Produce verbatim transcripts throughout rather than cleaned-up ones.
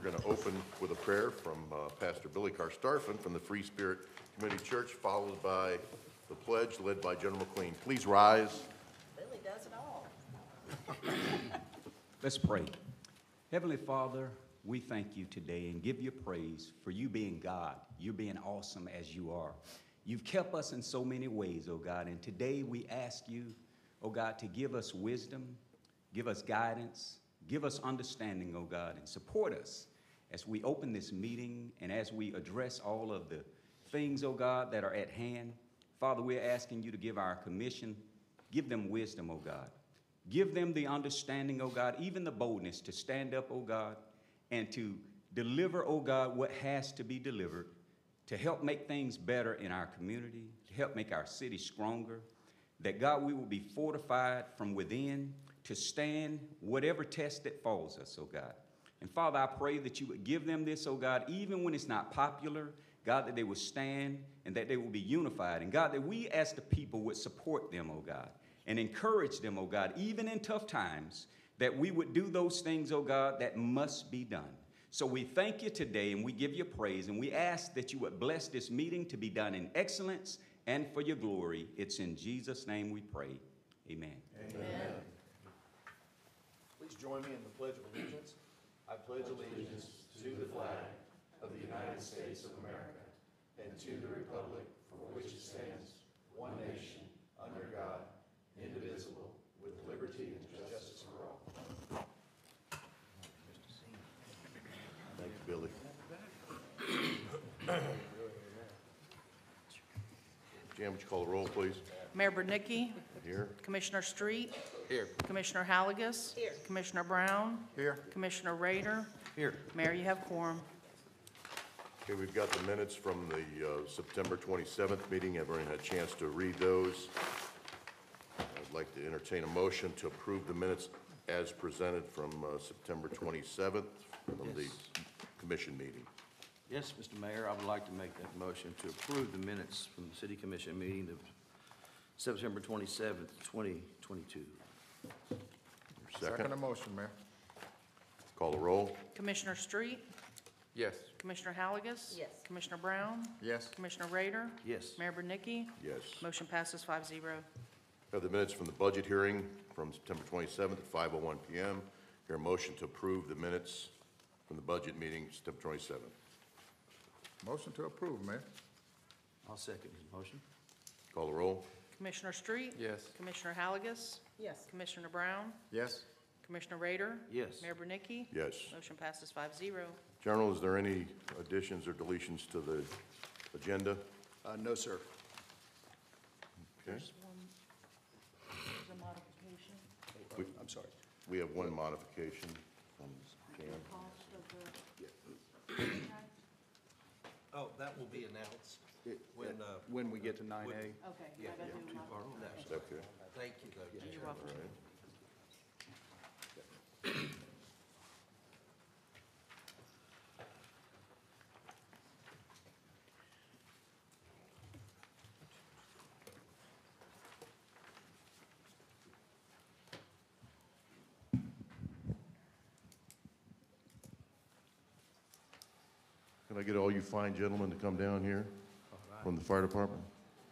we're going to open with a prayer from uh, Pastor Billy Carstarfin from the Free Spirit Community Church, followed by the pledge led by General McQueen. Please rise. Billy does it all. Let's pray. Heavenly Father, we thank you today and give you praise for you being God. You being awesome as you are. You've kept us in so many ways, oh God, and today we ask you, oh God, to give us wisdom, give us guidance, give us understanding, oh God, and support us as we open this meeting and as we address all of the things, oh God, that are at hand. Father, we're asking you to give our commission, give them wisdom, oh God. Give them the understanding, oh God, even the boldness to stand up, oh God, and to deliver, oh God, what has to be delivered, to help make things better in our community, to help make our city stronger, that, God, we will be fortified from within to stand whatever test that falls us, oh God. And, Father, I pray that you would give them this, oh God, even when it's not popular, God, that they will stand and that they will be unified. And, God, that we as the people would support them, oh God, and encourage them, oh God, even in tough times, that we would do those things, oh God, that must be done. So we thank you today and we give you praise and we ask that you would bless this meeting to be done in excellence and for your glory. It's in Jesus' name we pray. Amen. Amen. Please join me in the Pledge of Allegiance. I pledge allegiance to the flag of the United States of America and to the republic for which it stands, one nation, under God, indivisible, with liberty and justice for all. Thank you, Billy. Jan, would you call the roll, please? Mayor Bernicki. Here. Commissioner Street. Here. Commissioner Halligus. Here. Commissioner Brown. Here. Commissioner Rader. Here. Mayor, you have quorum. Okay, we've got the minutes from the uh, September twenty-seventh meeting. Everyone had a chance to read those. I'd like to entertain a motion to approve the minutes as presented from uh, September twenty-seventh from the commission meeting. Yes, Mister Mayor, I would like to make that motion to approve the minutes from the City Commission meeting of September twenty-seventh, twenty twenty-two. Second. Second motion, Mayor. Call the roll. Commissioner Street. Yes. Commissioner Halligus. Yes. Commissioner Brown. Yes. Commissioner Rader. Yes. Mayor Bernicki. Yes. Motion passes five zero. Have the minutes from the budget hearing from September twenty-seventh at five oh one p m Hear a motion to approve the minutes from the budget meeting September twenty-seventh. Motion to approve, Mayor. I'll second his motion. Call the roll. Commissioner Street. Yes. Commissioner Halligus. Yes. Commissioner Brown. Yes. Commissioner Rader. Yes. Mayor Bernicki. Yes. Motion passes five zero. General, is there any additions or deletions to the agenda? Uh, no, sir. Okay. There's one, there's a modification. We, I'm sorry. we have one modification from Jan. Cost of the Oh, that will be announced when, uh, When we get to nine A. Okay. yeah, I gotta yeah, do too one. far on that. Okay. Thank you, though. You're welcome. All right. Can I get all you fine gentlemen to come down here from the fire department?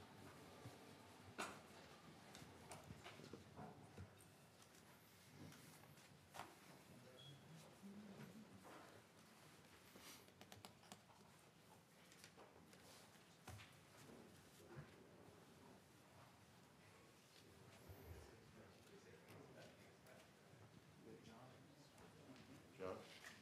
John?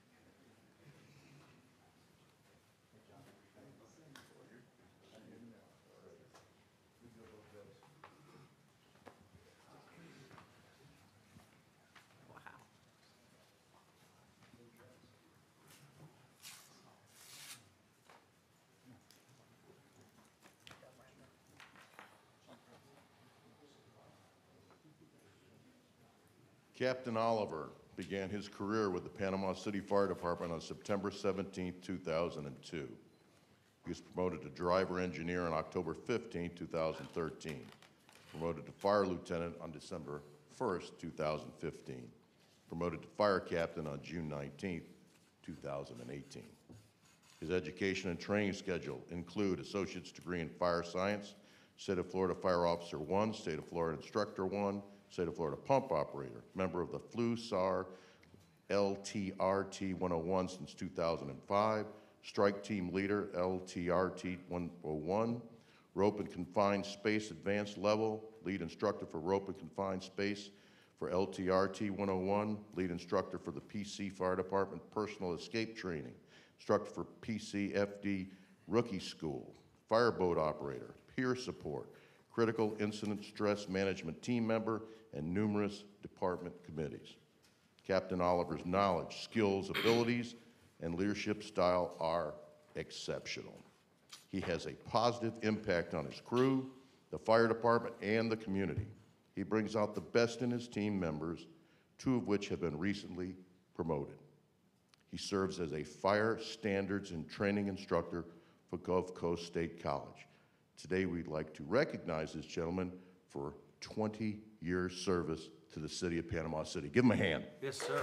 Captain Oliver began his career with the Panama City Fire Department on September seventeenth, two thousand two. He was promoted to driver engineer on October fifteenth, two thousand thirteen. Promoted to fire lieutenant on December first, two thousand fifteen. Promoted to fire captain on June nineteenth, two thousand eighteen. His education and training schedule include Associate's Degree in Fire Science, State of Florida Fire Officer one, State of Florida Instructor one, State of Florida Pump Operator, member of the F L U S A R L T R T one oh one since two thousand five, Strike Team Leader L T R T one oh one, Rope and Confined Space Advanced Level, Lead Instructor for Rope and Confined Space for L T R T one oh one, Lead Instructor for the P C Fire Department Personal Escape Training, Instructor for P C F D Rookie School, Fireboat Operator, Peer Support, Critical Incident Stress Management Team Member, and numerous department committees. Captain Oliver's knowledge, skills, abilities, and leadership style are exceptional. He has a positive impact on his crew, the fire department, and the community. He brings out the best in his team members, two of which have been recently promoted. He serves as a fire standards and training instructor for Gulf Coast State College. Today, we'd like to recognize this gentleman for twenty years service to the city of Panama City. Give him a hand. Yes, sir.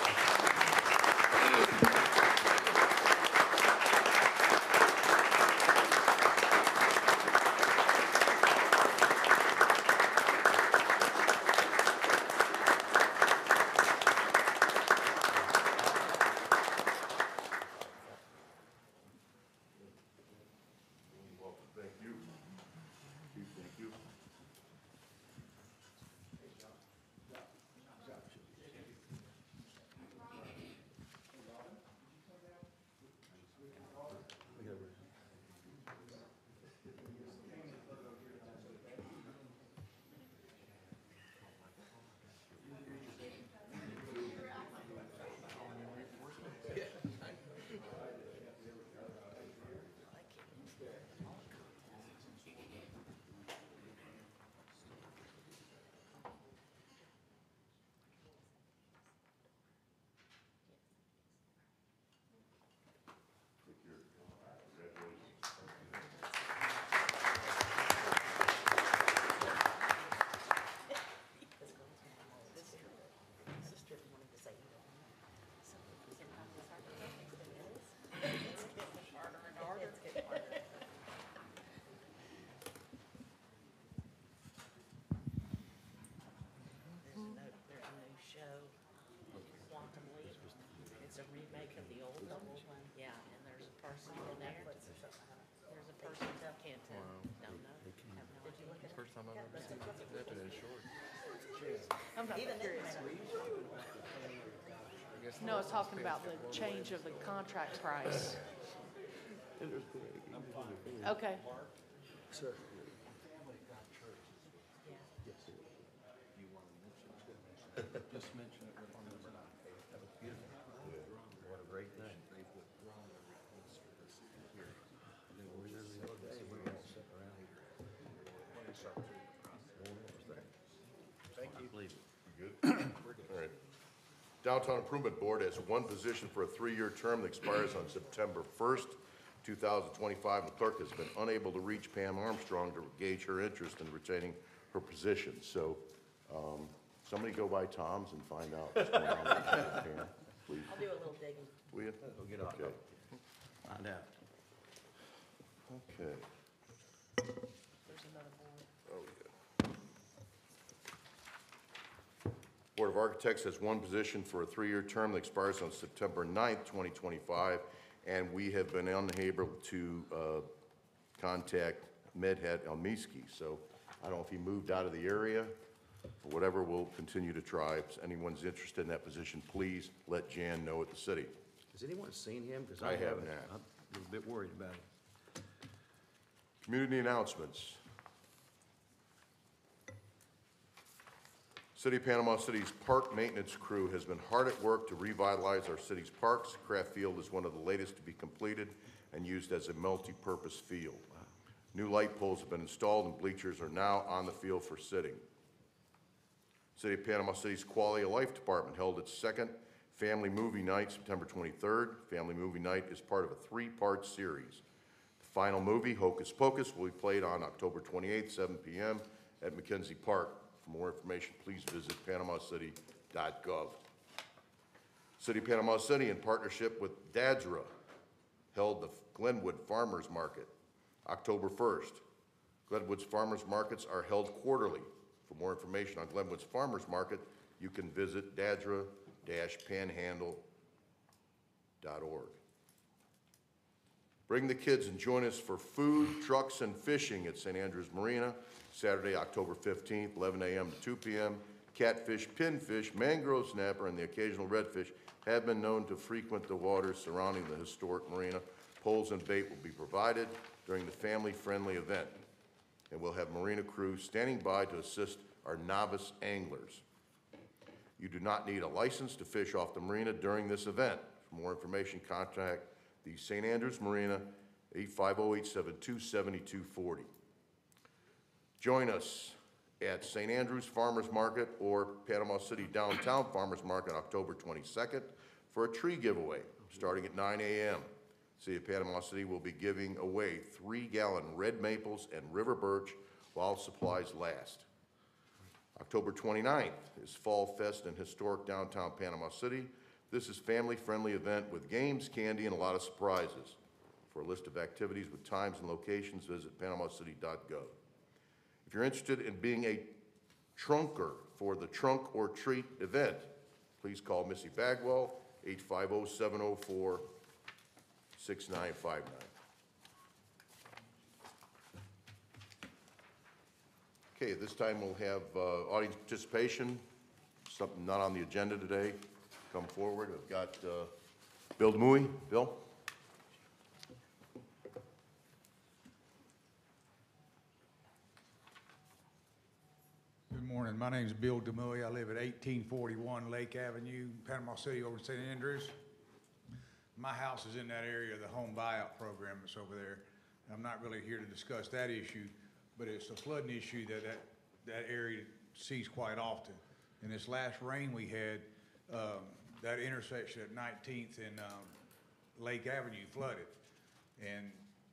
Thank you. Chief, thank you. It's a remake of the old one. Yeah, and there's a person in there. There's a person that can't, uh, don't know. Have no idea. First time I've ever seen that today short. I'm not that curious. I guess No, it's talking about the change of the contract price. Okay. Sir. Just mention it. What a great thing. Thank you. Believe it. You good? All right. Downtown Improvement Board has one position for a three-year term that expires on September first, two thousand twenty-five. The clerk has been unable to reach Pam Armstrong to gauge her interest in retaining her position. So, um, somebody go by Tom's and find out what's going on with Pam, please. I'll do a little digging. Will you? Go get on. Okay. Find out. Okay. There's another board. Oh, yeah. Board of Architects has one position for a three-year term that expires on September ninth, twenty twenty-five, and we have been unable to uh, contact Medhat Elmiski. So I don't know if he moved out of the area, but whatever, we'll continue to try. If anyone's interested in that position, please let Jan know at the city. Has anyone seen him? 'Cause I have haven't. not. I'm a little bit worried about him. Community announcements. City of Panama City's park maintenance crew has been hard at work to revitalize our city's parks. Craft Field is one of the latest to be completed and used as a multi-purpose field. New light poles have been installed and bleachers are now on the field for sitting. City of Panama City's Quality of Life Department held its second Family Movie Night September twenty-third. Family Movie Night is part of a three-part series. The final movie, Hocus Pocus, will be played on October twenty-eighth, seven p m at McKenzie Park. For more information, please visit panama city dot gov. City of Panama City, in partnership with DADSRA, held the Glenwood Farmers Market, October first. Glenwood's Farmers Markets are held quarterly. For more information on Glenwood's Farmers Market, you can visit dadsra dash panhandle dot org. Bring the kids and join us for food, trucks, and fishing at Saint Andrews Marina, Saturday, October fifteenth, eleven a m to two p m Catfish, pinfish, mangrove snapper, and the occasional redfish have been known to frequent the waters surrounding the historic marina. Poles and bait will be provided during the family-friendly event, and we'll have marina crew standing by to assist our novice anglers. You do not need a license to fish off the marina during this event. For more information, contact the Saint Andrews Marina, eight five zero, eight seven two, seven two four zero. Join us at Saint Andrews Farmers Market or Panama City Downtown Farmers Market October twenty-second for a tree giveaway starting at nine a m City of Panama City will be giving away three-gallon red maples and river birch while supplies last. October twenty-ninth is Fall Fest in historic downtown Panama City. This is a family-friendly event with games, candy, and a lot of surprises. For a list of activities with times and locations, visit panama city dot gov. If you're interested in being a trunker for the Trunk or Treat event, please call Missy Bagwell, eight five zero, seven zero four, six nine five nine. Okay, at this time we'll have uh, audience participation, something not on the agenda today. Come forward. I've got uh, Bill Demouy. Bill? Good morning. My name is Bill Demouy. I live at eighteen forty-one Lake Avenue, Panama City, over in Saint Andrews. My house is in that area of the home buyout program that's over there. I'm not really here to discuss that issue, but it's a flooding issue that that, that area sees quite often. In this last rain we had, um, that intersection at nineteenth and um, Lake Avenue flooded. And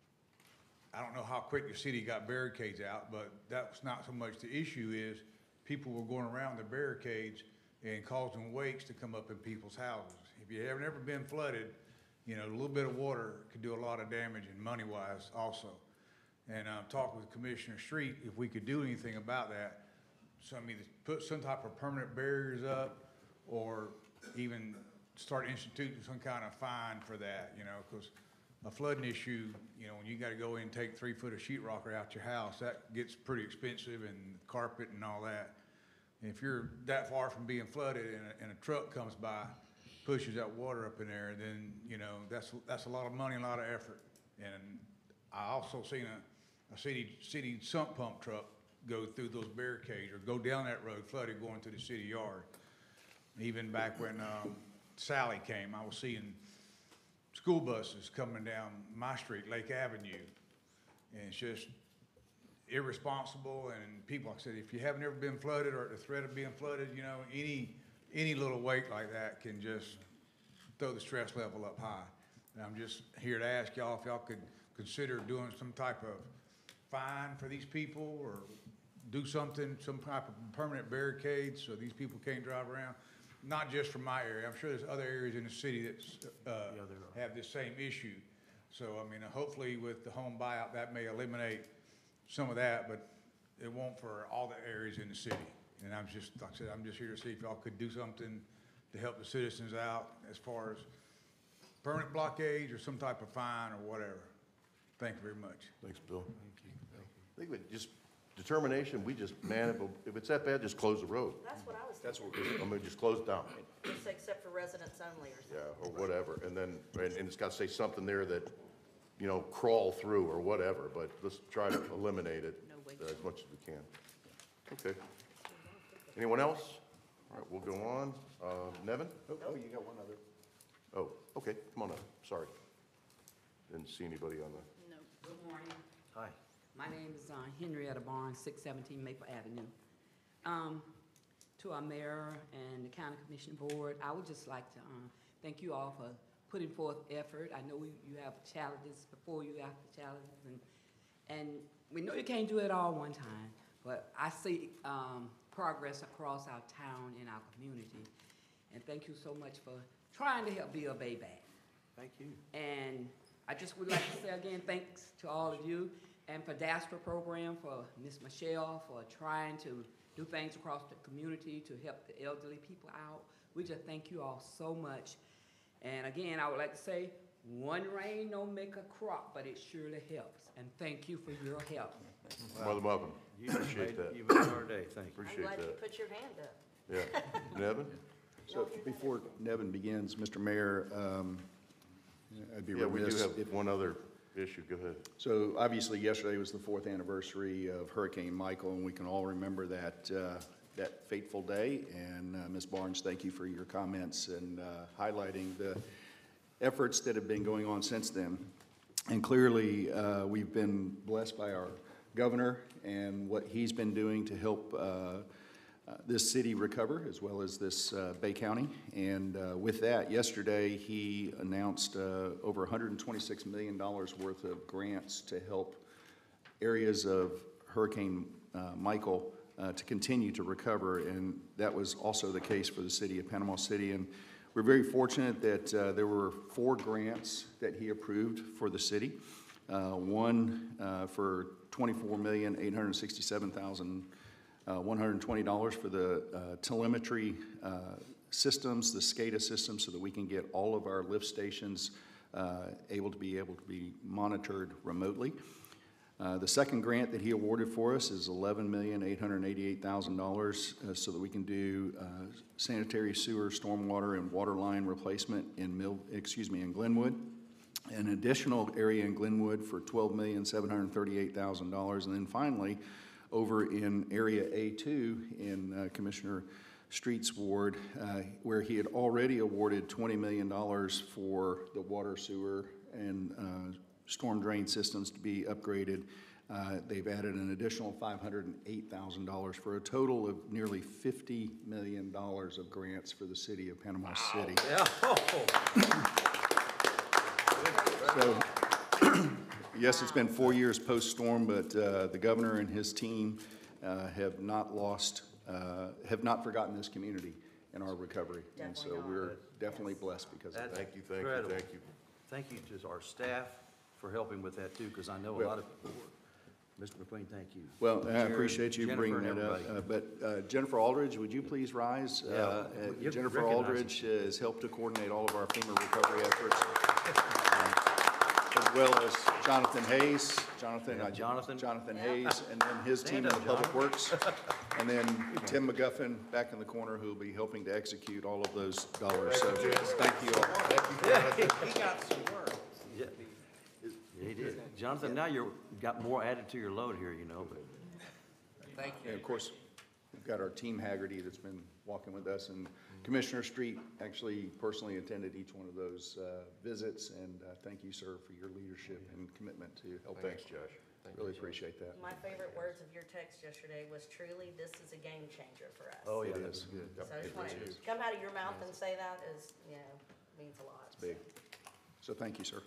I don't know how quick the city got barricades out, but that's not so much the issue. Is people were going around the barricades and causing wakes to come up in people's houses. If you have never been flooded, you know, a little bit of water could do a lot of damage, and money-wise also. And I'm uh, talking with Commissioner Street if we could do anything about that. Some either put some type of permanent barriers up, or even start instituting some kind of fine for that, you know, because a flooding issue, you know, when you got to go in and take three foot of sheetrock out your house, that gets pretty expensive, and carpet and all that. And if you're that far from being flooded and a, and a truck comes by, pushes that water up in there, then, you know, that's that's a lot of money and a lot of effort. And I also seen a, a city city sump pump truck go through those barricades or go down that road flooded going to the city yard. Even back when um, Sally came, I was seeing school buses coming down my street, Lake Avenue, and it's just irresponsible. And people, like I said, if you haven't ever been flooded or at the threat of being flooded, you know, any any little wake like that can just throw the stress level up high. And I'm just here to ask y'all if y'all could consider doing some type of fine for these people, or do something, some type of permanent barricades so these people can't drive around. Not just from my area. I'm sure there's other areas in the city that uh, yeah, have this same issue. So, I mean, hopefully with the home buyout, that may eliminate some of that, but it won't for all the areas in the city. And I'm just, like I said, I'm just here to see if y'all could do something to help the citizens out as far as permanent blockades or some type of fine or whatever. Thank you very much. Thanks, Bill. Thank you. I think with just determination, we just, man, if, if it's that bad, just close the road. That's what I was That's thinking. what, I mean, just close it down. Just except for residents only or something. Yeah, or whatever, and then, and, and it's got to say something there that, you know, crawl through or whatever, but let's try to eliminate it No way. uh, as much as we can. Okay. Anyone else? All right, we'll go on. Uh, Nevin? Oh, oh, you got one other. Oh, okay, come on up, sorry. Didn't see anybody on the, No. Good morning. Hi. My name is uh, Henrietta Barnes, six seventeen Maple Avenue. Um, to our mayor and the county commission board, I would just like to uh, thank you all for putting forth effort. I know we, you have challenges before you, after challenges, and and we know you can't do it all one time, but I see um, progress across our town and our community. And thank you so much for trying to help Bill Bay back. Thank you. And I just would like to say again, thanks to all of you, and for DASTRA program, for Miss Michelle, for trying to do things across the community to help the elderly people out. We just thank you all so much. And again, I would like to say, one rain don't make a crop, but it surely helps. And thank you for your help. More than welcome. You Appreciate made- that. You made our day, thank you. I'm Appreciate glad you that. put your hand up. Yeah. Nevin? So before Nevin begins, Mister Mayor, um, I'd be Yeah, we do remiss have if, one other issue. Go ahead. so obviously yesterday was the fourth anniversary of Hurricane Michael, and we can all remember that, uh, that fateful day. And uh, Miz Barnes, thank you for your comments and uh, highlighting the efforts that have been going on since then. And clearly, uh, we've been blessed by our governor and what he's been doing to help uh, uh, this city recover, as well as this uh, Bay County. And uh, with that, yesterday, he announced uh, over one hundred twenty-six million dollars worth of grants to help areas of Hurricane uh, Michael uh, to continue to recover. And that was also the case for the city of Panama City. And we're very fortunate that uh, there were four grants that he approved for the city. Uh, one uh, for twenty-four million, eight hundred sixty-seven thousand, one hundred twenty dollars for the uh, telemetry uh, systems, the SCADA system, so that we can get all of our lift stations uh, able to be able to be monitored remotely. Uh, the second grant that he awarded for us is eleven million, eight hundred eighty-eight thousand dollars uh, so that we can do uh, sanitary sewer, stormwater, and water line replacement in Mill, excuse me, in Glenwood. An additional area in Glenwood for twelve million, seven hundred thirty-eight thousand dollars. And then finally, over in Area A two in uh, Commissioner Street's ward, uh, where he had already awarded twenty million dollars for the water, sewer, and uh, storm drain systems to be upgraded. Uh, they've added an additional five hundred eight thousand dollars for a total of nearly fifty million dollars of grants for the city of Panama City. So, yes, it's been four years post-storm, but uh, the governor and his team uh, have not lost, uh, have not forgotten this community in our recovery. And so Definitely not. we're definitely blessed because of that. That's Thank you, thank you, incredible. thank you. Thank you to our staff for helping with that too, because I know a Well- lot of, Mister McQueen, thank you. Well, I Jared, appreciate you Jennifer, bringing and that up. everybody. Uh, But uh, Jennifer Aldridge, would you please rise? Yeah, Uh, uh, you Jennifer recognize Aldridge has helped to coordinate all of our FEMA recovery efforts, uh, as well as Jonathan Hayes, Jonathan, Yeah, uh, Jonathan. Jonathan Hayes, and then his team in Stand the up, Public Works. And then Tim McGuffin back in the corner, who will be helping to execute all of those dollars. So thank you all. He got some work. Yeah, he did. Jonathan, now you're, got more added to your load here, you know, but Thank And you. of course, we've got our team Haggerty that's been walking with us, and Commissioner Street actually personally attended each one of those uh, visits, and uh, thank you, sir, for your leadership and commitment to helping. Thanks, Josh. Really appreciate that. My favorite words of your text yesterday was truly, this is a game changer for us. oh, yeah, It that's is. good. So I just want to come out of your mouth and say that is, you know, means a lot. It's big. So thank you, sir.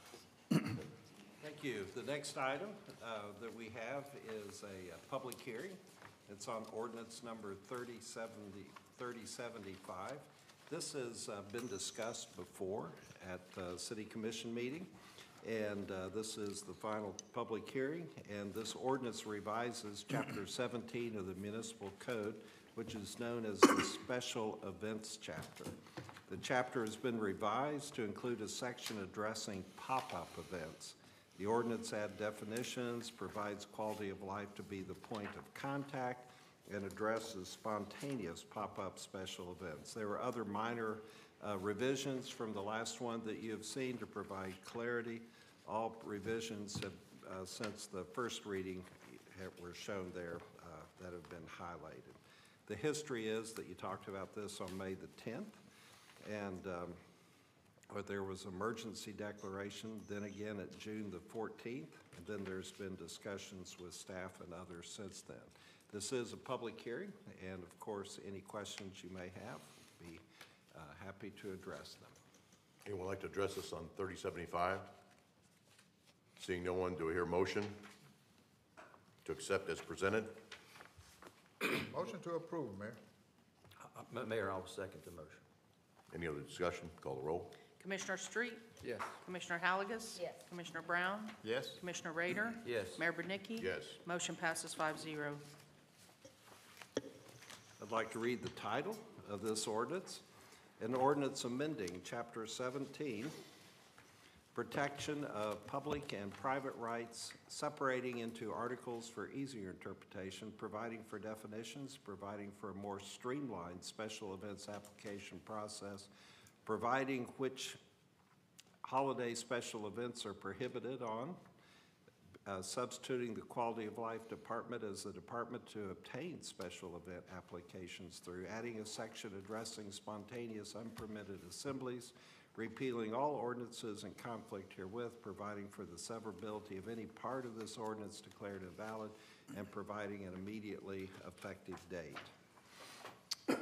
Thank you. The next item uh, that we have is a uh, public hearing. It's on ordinance number thirty seventy, thirty seventy-five. This has uh, been discussed before at the city commission meeting, and uh, this is the final public hearing. And this ordinance revises chapter seventeen of the municipal code, which is known as the special events chapter. The chapter has been revised to include a section addressing pop-up events. The ordinance adds definitions, provides quality of life to be the point of contact, and addresses spontaneous pop-up special events. There were other minor uh, revisions from the last one that you have seen to provide clarity. All revisions have, uh, since the first reading have, were shown there uh, that have been highlighted. The history is that you talked about this on May the tenth, and um, or there was emergency declaration, then again at June the fourteenth, and then there's been discussions with staff and others since then. This is a public hearing, and of course, any questions you may have, be uh, happy to address them. Anyone like to address us on thirty seventy-five? Seeing no one, do I hear a motion to accept as presented? Motion to approve, Mayor. Uh, Mayor, I'll second the motion. Any other discussion? Call the roll. Commissioner Street? Yes. Commissioner Halagus? Yes. Commissioner Brown? Yes. Commissioner Rader? Yes. Mayor Bernicki? Yes. Motion passes five zero. I'd like to read the title of this ordinance. An ordinance amending Chapter seventeen, Protection of Public and Private Rights, separating into articles for easier interpretation, providing for definitions, providing for a more streamlined special events application process, providing which holiday special events are prohibited on, uh, substituting the Quality of Life Department as the department to obtain special event applications through, adding a section addressing spontaneous unpermitted assemblies, repealing all ordinances in conflict herewith, providing for the severability of any part of this ordinance declared invalid, and providing an immediately effective date.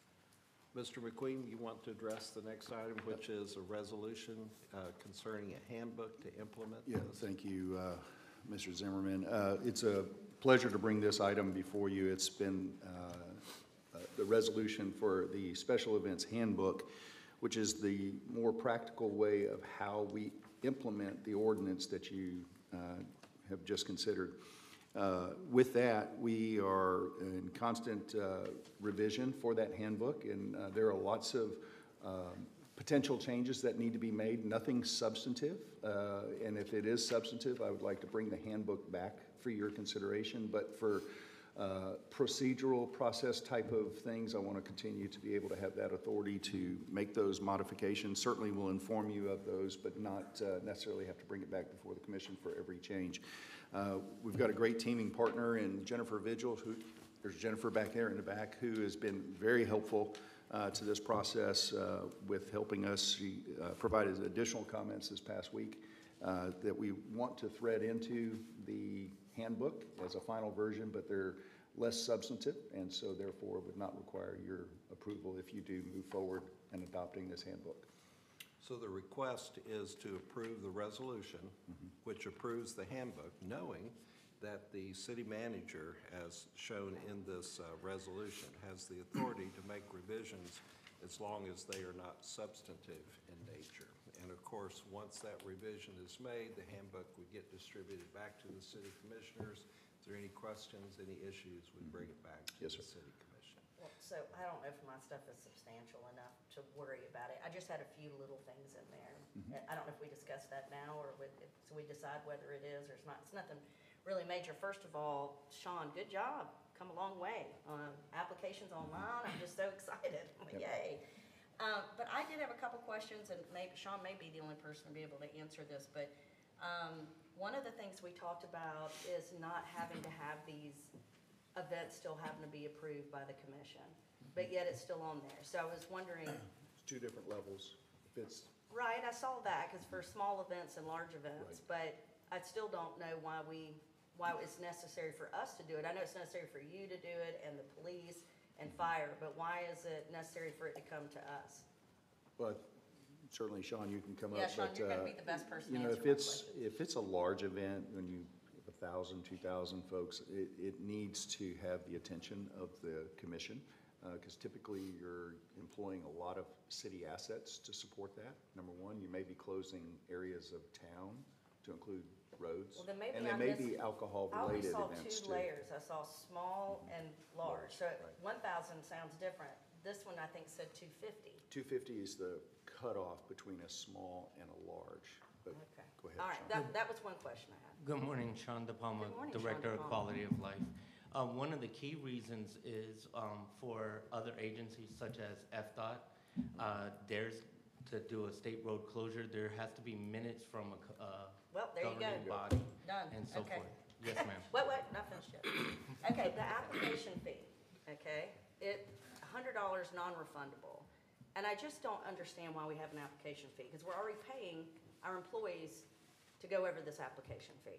Mister McQueen, you want to address the next item, which is a resolution uh, concerning a handbook to implement Yeah, this? thank you, uh, Mister Zimmerman. Uh, It's a pleasure to bring this item before you. It's been uh, uh, the resolution for the Special Events Handbook, which is the more practical way of how we implement the ordinance that you uh, have just considered. Uh, With that, we are in constant uh, revision for that handbook, and uh, there are lots of um, potential changes that need to be made, nothing substantive. Uh, And if it is substantive, I would like to bring the handbook back for your consideration. But for uh, procedural process type of things, I want to continue to be able to have that authority to make those modifications. Certainly will inform you of those, but not uh, necessarily have to bring it back before the commission for every change. Uh, We've got a great teaming partner in Jennifer Vigil, who, there's Jennifer back there in the back, who has been very helpful uh, to this process uh, with helping us. She uh, provided additional comments this past week uh, that we want to thread into the handbook as a final version, but they're less substantive, and so therefore would not require your approval if you do move forward in adopting this handbook. So the request is to approve the resolution, which approves the handbook, knowing that the city manager, as shown in this uh, resolution, has the authority to make revisions as long as they are not substantive in nature. And of course, once that revision is made, the handbook would get distributed back to the city commissioners. If there are any questions, any issues, we bring it back to Yes, the sir. city commission. Well, so I don't know if my stuff is substantial enough to worry about it. I just had a few little things in there. I don't know if we discussed that now, or would, if- so we decide whether it is or it's not. It's nothing really major. First of all, Sean, good job. Come a long way. Um, applications online, I'm just so excited. Yep. Yay. Um, but I did have a couple questions, and maybe, Sean may be the only person to be able to answer this, but, um, one of the things we talked about is not having to have these events still having to be approved by the commission, but yet it's still on there. So I was wondering, It's two different levels. If it's, right, I saw that, because for small events and large events, but I still don't know why we, why it's necessary for us to do it. I know it's necessary for you to do it, and the police and fire, but why is it necessary for it to come to us? but certainly, Sean, you can come up. Yeah, Sean, but, you're gonna uh, be the best person You to know, answer if my it's, questions. if it's a large event, when you, have a thousand, two thousand folks, it, it needs to have the attention of the commission, because typically you're employing a lot of city assets to support that. Number one, you may be closing areas of town to include roads. Well, then maybe And there I may missed- be I only alcohol-related saw events two too. layers. I saw small and large. So Large, right. one thousand sounds different. This one, I think, said two fifty. two fifty is the cutoff between a small and a large, but Okay. go ahead, All right, Sean. that, that was one question I had. Good morning, Sean De Palma, Good morning, Sean Director De of Palma. Quality of Life. Uh, One of the key reasons is um, for other agencies such as F D O T, uh, there's, to do a state road closure, there has to be minutes from a co- uh, Well, there you go. governing body Done. and so Okay. forth. Yes, ma'am. Wait, wait, not finished yet. Okay, the application fee, okay? It, one hundred dollars non-refundable. And I just don't understand why we have an application fee, because we're already paying our employees to go over this application fee.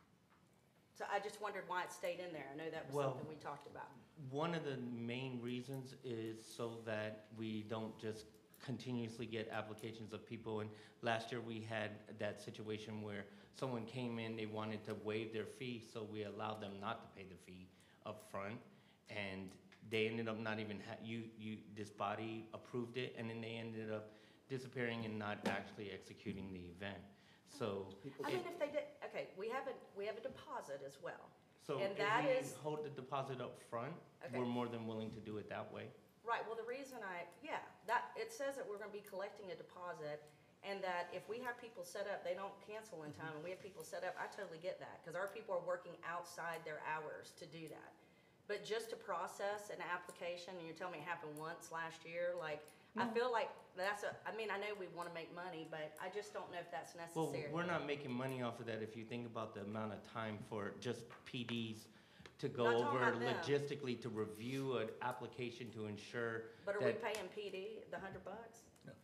So I just wondered why it stayed in there. I know that was Well- something we talked about. One of the main reasons is so that we don't just continuously get applications of people. And last year, we had that situation where someone came in, they wanted to waive their fee, so we allowed them not to pay the fee up front. And they ended up not even, ha- you, you, this body approved it, and then they ended up disappearing and not actually executing the event. So, I it- mean, if they did, okay, we have a, we have a deposit as well. so and if that we is- hold the deposit up front, Okay. we're more than willing to do it that way. Right, well, the reason I, yeah, that, it says that we're gonna be collecting a deposit, and that if we have people set up, they don't cancel in time, and we have people set up, I totally get that, because our people are working outside their hours to do that. But just to process an application, and you're telling me it happened once last year, like, I feel like that's a, I mean, I know we wanna make money, but I just don't know if that's Well, necessary. we're not making money off of that if you think about the amount of time for just P Ds to go Not talking over about them. logistically to review an application to ensure But are we that. paying P D the hundred bucks?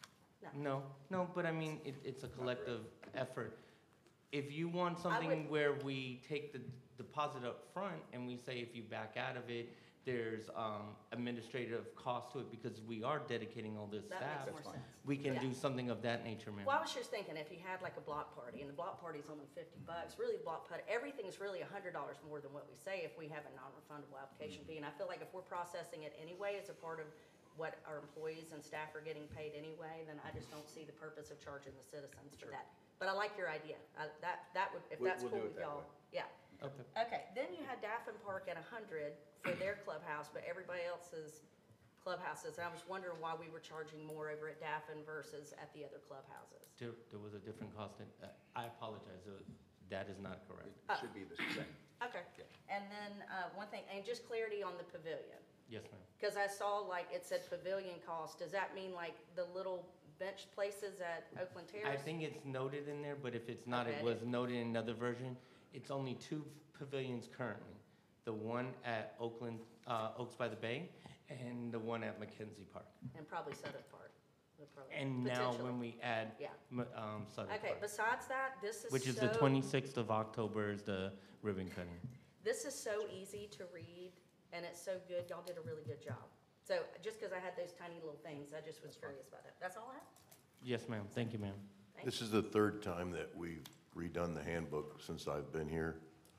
No, no, but I mean, it, it's a collective effort. If you want I something would- where we take the deposit up front and we say if you back out of it, there's, um, administrative cost to it because we are dedicating all this That staff. makes more sense. We can Yeah. do something of that nature, ma'am. Well, I was just thinking, if you had like a block party, and the block party's only fifty bucks, really block party, everything's really a hundred dollars more than what we say if we have a non-refundable application fee. And I feel like if we're processing it anyway as a part of what our employees and staff are getting paid anyway, then I just don't see the purpose of charging the citizens for that. But I like your idea. I, that, that would, if We- that's we'll cool do it with that y'all. way. Yeah. Okay. Okay, then you had Daffin Park at a hundred for their clubhouse, but everybody else's clubhouses. And I was wondering why we were charging more over at Daffin versus at the other clubhouses. There, there was a different cost, and, uh, I apologize, uh, that is not correct. Oh. It should be the same. Okay, and then, uh, one thing, and just clarity on the pavilion, Yes, ma'am. because I saw like it said pavilion cost, does that mean like the little bench places at Oakland Terrace? I think it's noted in there, but if it's not, Okay. it was noted in another version. It's only two pavilions currently. The one at Oakland, uh, Oaks by the Bay, and the one at Mackenzie Park. And probably Suddock Park. would probably- And now potentially. when we add, Yeah. M- um, Sutter Okay, Park, besides that, this is so. which is the twenty-sixth of October is the ribbon cutting. This is so easy to read, and it's so good, y'all did a really good job. So, just because I had those tiny little things, I just was curious about that. That's all I have? Yes, ma'am. Thank you, ma'am. This is the third time that we've redone the handbook since I've been here.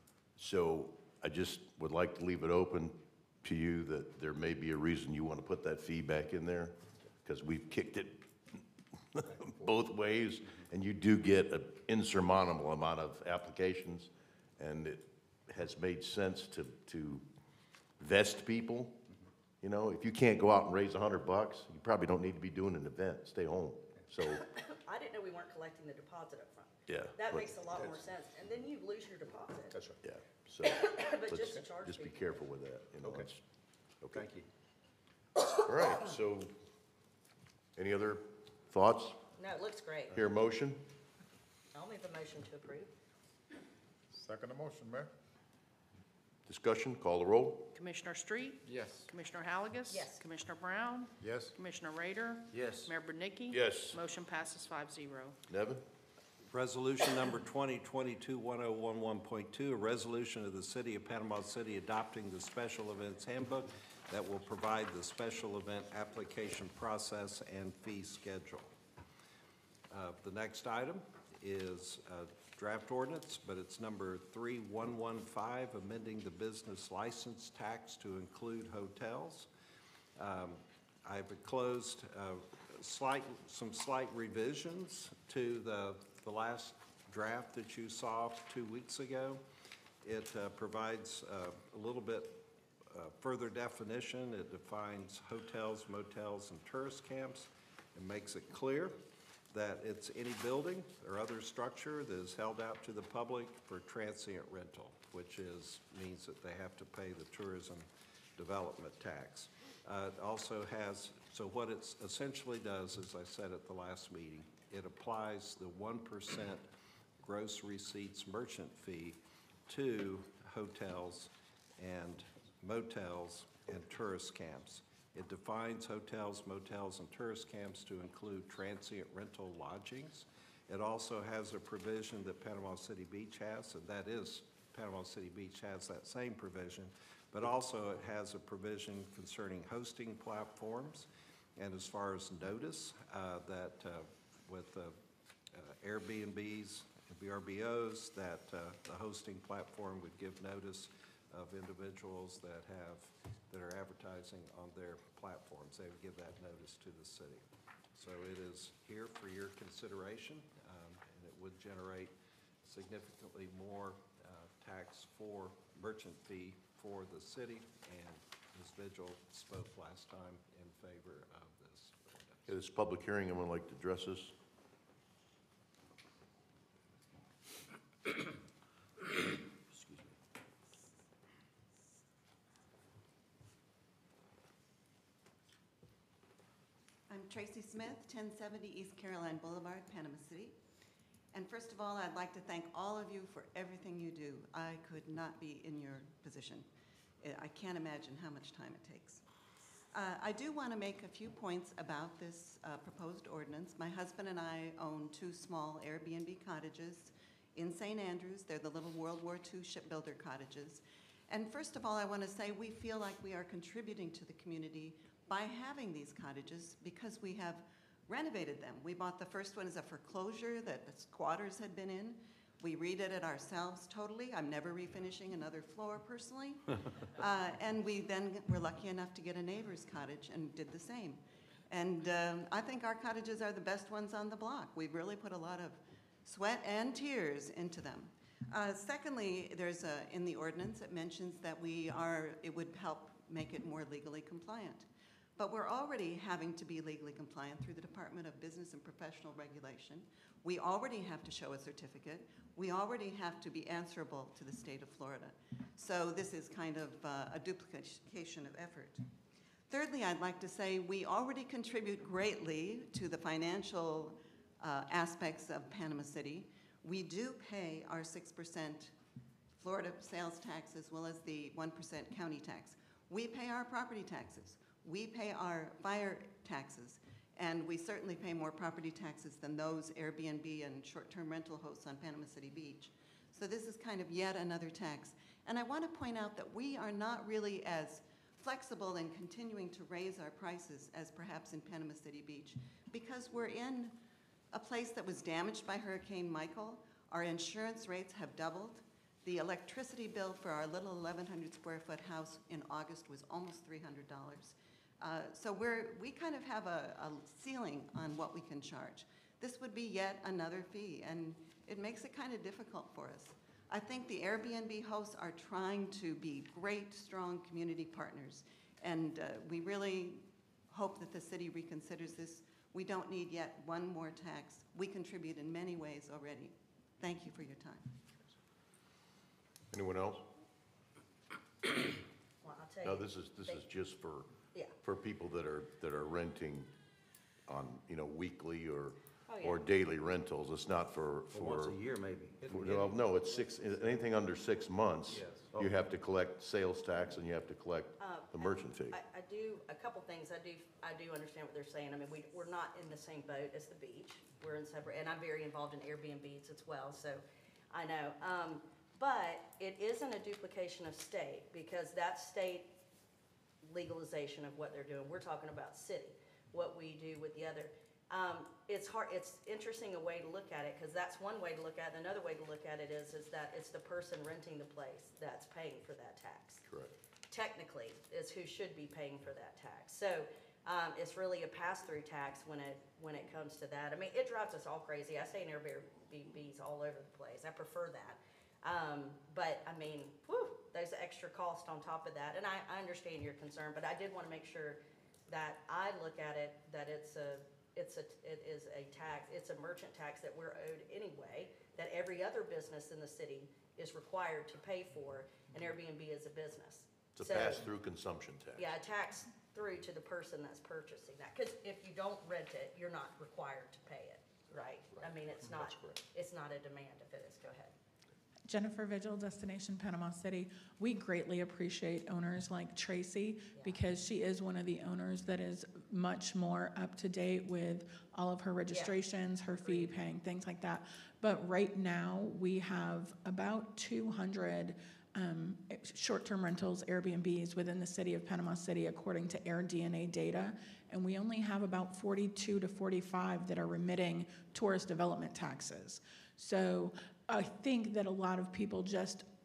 So I just would like to leave it open to you that there may be a reason you want to put that fee back in there, because we've kicked it both ways, and you do get an insurmountable amount of applications, and it has made sense to, to vest people. You know, if you can't go out and raise a hundred bucks, you probably don't need to be doing an event, stay home. So, I didn't know we weren't collecting the deposit up front. yeah. That but- makes a lot more sense, and then you lose your deposit. That's right. Yeah, so. But let's just to charge Just be people. careful with that, you know. Okay. it's- Okay. Thank you. All right, so, any other thoughts? No, it looks great. Hear a motion? I'll make the motion to approve. Second motion, Mayor. Discussion, call the roll? Commissioner Street? Yes. Commissioner Halligus? Yes. Commissioner Brown? Yes. Commissioner Rader? Yes. Mayor Bernicki? Yes. Motion passes five zero. Nevin? Resolution number twenty twenty-two one oh one one point two, a resolution of the City of Panama City adopting the Special Events Handbook that will provide the special event application process and fee schedule. Uh, The next item is a draft ordinance, but it's number three one one five, amending the business license tax to include hotels. Um, I've closed uh, slight, some slight revisions to the, the last draft that you saw two weeks ago. It uh, provides uh, a little bit uh, further definition. It defines hotels, motels, and tourist camps, and makes it clear that it's any building or other structure that is held out to the public for transient rental, which is, means that they have to pay the tourism development tax. Uh, It also has, so what it essentially does, as I said at the last meeting, it applies the one percent gross receipts merchant fee to hotels and motels and tourist camps. It defines hotels, motels, and tourist camps to include transient rental lodgings. It also has a provision that Panama City Beach has, and that is, Panama City Beach has that same provision, but also it has a provision concerning hosting platforms, and as far as notice, uh, that uh, with uh, uh, Airbnbs and V R B Os, that uh, the hosting platform would give notice of individuals that have, that are advertising on their platforms. They would give that notice to the city. So it is here for your consideration, um, and it would generate significantly more uh, tax for merchant fee for the city, and Miz Vigil spoke last time in favor of this ordinance. Okay, this public hearing, anyone like to address this? Excuse me. I'm Tracy Smith, ten seventy East Caroline Boulevard, Panama City. And first of all, I'd like to thank all of you for everything you do. I could not be in your position. I can't imagine how much time it takes. Uh, I do want to make a few points about this uh, proposed ordinance. My husband and I own two small Airbnb cottages in Saint Andrews. They're the little World War Two shipbuilder cottages. And first of all, I want to say we feel like we are contributing to the community by having these cottages because we have renovated them. We bought the first one as a foreclosure that the squatters had been in. We redid it ourselves totally. I'm never refinishing another floor personally. uh, and we then were lucky enough to get a neighbor's cottage and did the same. And um, I think our cottages are the best ones on the block. We've really put a lot of sweat and tears into them. Uh, secondly, there's a, in the ordinance, it mentions that we are, it would help make it more legally compliant. But we're already having to be legally compliant through the Department of Business and Professional Regulation. We already have to show a certificate. We already have to be answerable to the state of Florida. So this is kind of uh, a duplication of effort. Thirdly, I'd like to say we already contribute greatly to the financial uh, aspects of Panama City. We do pay our six percent Florida sales tax as well as the one percent county tax. We pay our property taxes. We pay our fire taxes, and we certainly pay more property taxes than those Airbnb and short-term rental hosts on Panama City Beach. So this is kind of yet another tax. And I want to point out that we are not really as flexible in continuing to raise our prices as perhaps in Panama City Beach because we're in a place that was damaged by Hurricane Michael. Our insurance rates have doubled. The electricity bill for our little eleven hundred square foot house in August was almost three hundred dollars. Uh, so we're, we kind of have a, a ceiling on what we can charge. This would be yet another fee, and it makes it kind of difficult for us. I think the Airbnb hosts are trying to be great, strong community partners, and uh, we really hope that the city reconsiders this. We don't need yet one more tax. We contribute in many ways already. Thank you for your time. Anyone else? Well, I'll tell you. No, this is, this they- is just for, Yeah. for people that are, that are renting on, you know, weekly or, Oh, yeah. or daily rentals. It's not for, For once for, a year, maybe. for- well, no, it's six, anything under six months. Yes. You have to collect sales tax and you have to collect Uh, the merchant fee. I, I do, a couple things, I do, I do understand what they're saying. I mean, we, we're not in the same boat as the beach. We're in separate, and I'm very involved in Airbnbs as well, so I know. Um, but it isn't a duplication of state, because that's state legalization of what they're doing. We're talking about city, what we do with the other. Um, it's hard, it's interesting a way to look at it, because that's one way to look at it. Another way to look at it is, is that it's the person renting the place that's paying for that tax. Correct. Technically, is who should be paying for that tax. So, um, it's really a pass-through tax when it, when it comes to that. I mean, it drives us all crazy. I stay in Airbnbs all over the place. I prefer that. Um, but, I mean, whew, there's extra cost on top of that. And I, I understand your concern, but I did want to make sure that I look at it, that it's a, it's a, it is a tax, it's a merchant tax that we're owed anyway, that every other business in the city is required to pay for, and Airbnb is a business. It's a So- pass-through consumption tax. Yeah, a tax through to the person that's purchasing that. Because if you don't rent it, you're not required to pay it, right? I mean, it's not, That's correct. it's not a demand if it is. Go ahead. Jennifer Vigil, Destination Panama City. We greatly appreciate owners like Tracy because she is one of the owners that is much more up to date with all of her registrations, her fee paying, things like that. But right now, we have about two hundred um, short-term rentals, Airbnbs within the city of Panama City, according to Air D N A data. And we only have about forty-two to forty-five that are remitting tourist development taxes. So I think that a lot of people just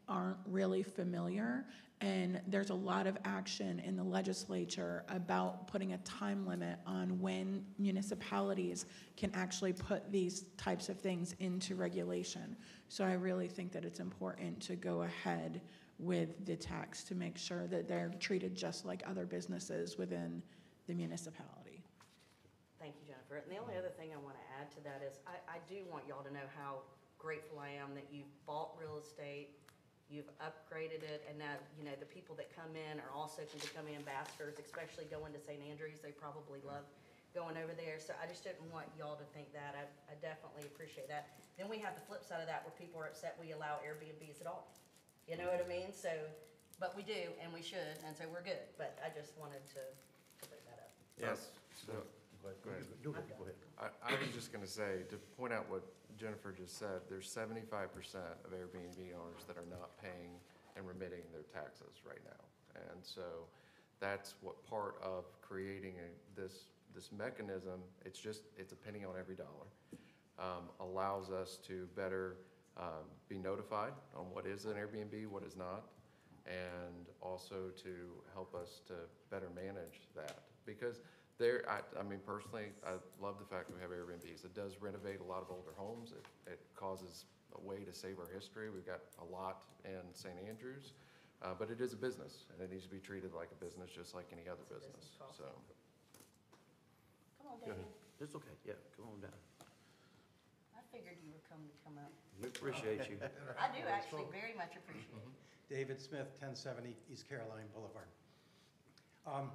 aren't really familiar. And there's a lot of action in the legislature about putting a time limit on when municipalities can actually put these types of things into regulation. So I really think that it's important to go ahead with the tax to make sure that they're treated just like other businesses within the municipality. Thank you, Jennifer. And the only other thing I want to add to that is I, I do want y'all to know how grateful I am that you've bought real estate, you've upgraded it, and now, you know, the people that come in are also can become ambassadors, especially going to Saint Andrews. They probably love going over there. So I just didn't want y'all to think that. I, I definitely appreciate that. Then we have the flip side of that where people are upset we allow Airbnbs at all. You know what I mean? So, but we do, and we should, and so we're good. But I just wanted to, to bring that up. Yes, so, Go ahead. go ahead. Go ahead, go ahead. I, I was just gonna say, to point out what Jennifer just said, there's seventy-five percent of Airbnb owners that are not paying and remitting their taxes right now. And so that's what part of creating a, this, this mechanism, it's just, it's a penny on every dollar, um, allows us to better um, be notified on what is an Airbnb, what is not, and also to help us to better manage that. Because there, I, I mean, personally, I love the fact that we have Airbnbs. It does renovate a lot of older homes. It, it causes a way to save our history. We've got a lot in Saint Andrews, uh, but it is a business, and it needs to be treated like a business, just like any other business, so. Come on, Go ahead. David. It's okay, yeah, come on down. I figured you were coming to come up. We appreciate you. I do actually very much appreciate it. David Smith, ten seventy East Caroline Boulevard. Um,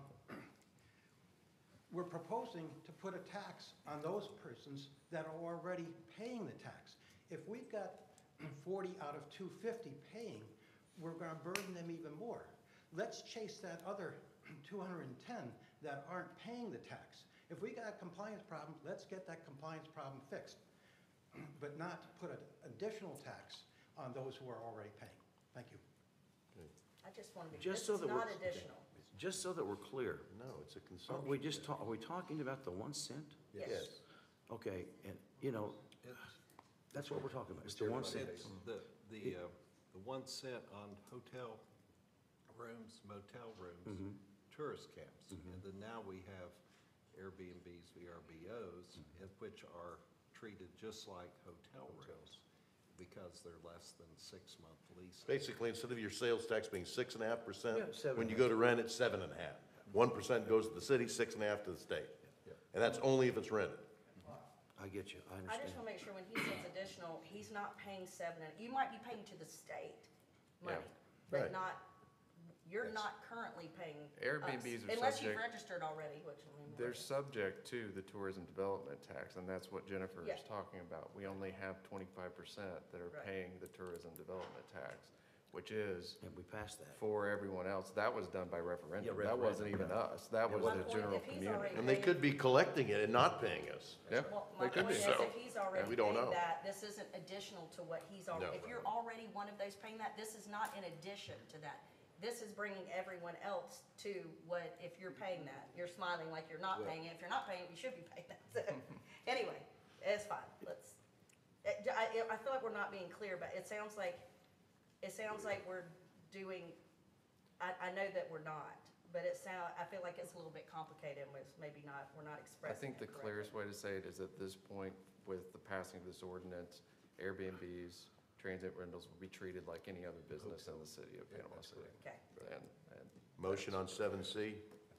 We're proposing to put a tax on those persons that are already paying the tax. If we've got forty out of two fifty paying, we're gonna burden them even more. Let's chase that other two hundred ten that aren't paying the tax. If we got a compliance problem, let's get that compliance problem fixed, but not to put an additional tax on those who are already paying. Thank you. I just want to be, Just this so is that we're- not additional. Just so that we're clear, No, it's a are consumption. we just, ta- are we talking about the one cent? Yes. Okay, and, you know, that's what we're talking about, it's the one cent. It's the, the, uh, the one cent on hotel rooms, motel rooms, Mhm. tourist camps. Mhm. And then now we have Airbnbs, V R B Os, and which are treated just like hotel rooms because they're less than six-month leases. Basically, instead of your sales tax being six and a half percent, Yeah, seven when you and go to rent, it's seven and a half. One percent goes to the city, six and a half to the state. And that's only if it's rented. I get you, I I understand. just want to make sure when he says additional, he's not paying seven, and you might be paying to the state money, but Right. not, you're not currently paying us. Airbnbs are Unless you've subject- registered already, which, I mean. They're subject to the tourism development tax, and that's what Jennifer Yeah. is talking about. We only have twenty-five percent that are Right. paying the tourism development tax, which is And we passed that. for everyone else. That was done by referendum. Yeah, That wasn't even referendum, us. That was My the point, general if he's community. already And they could be collecting it and not paying us. Yeah, Well, they my could point be. is, So, if he's already we don't paying know. that, this isn't additional to what he's already, No. if you're already one of those paying that, this is not in addition to that. This is bringing everyone else to what, if you're paying that, you're smiling like you're not Yeah. paying it. If you're not paying it, you should be paying that. So, anyway, it's fine. Let's, it- I, I feel like we're not being clear, but it sounds like, it sounds like we're doing, I, I know that we're not, but it sound, I feel like it's a little bit complicated and was maybe not, we're not I expressing think the it correctly. clearest way to say it is at this point, with the passing of this ordinance, Airbnbs, transit rentals will be treated like any other business in the city of Panama City. Okay. And, and Motion on seven C.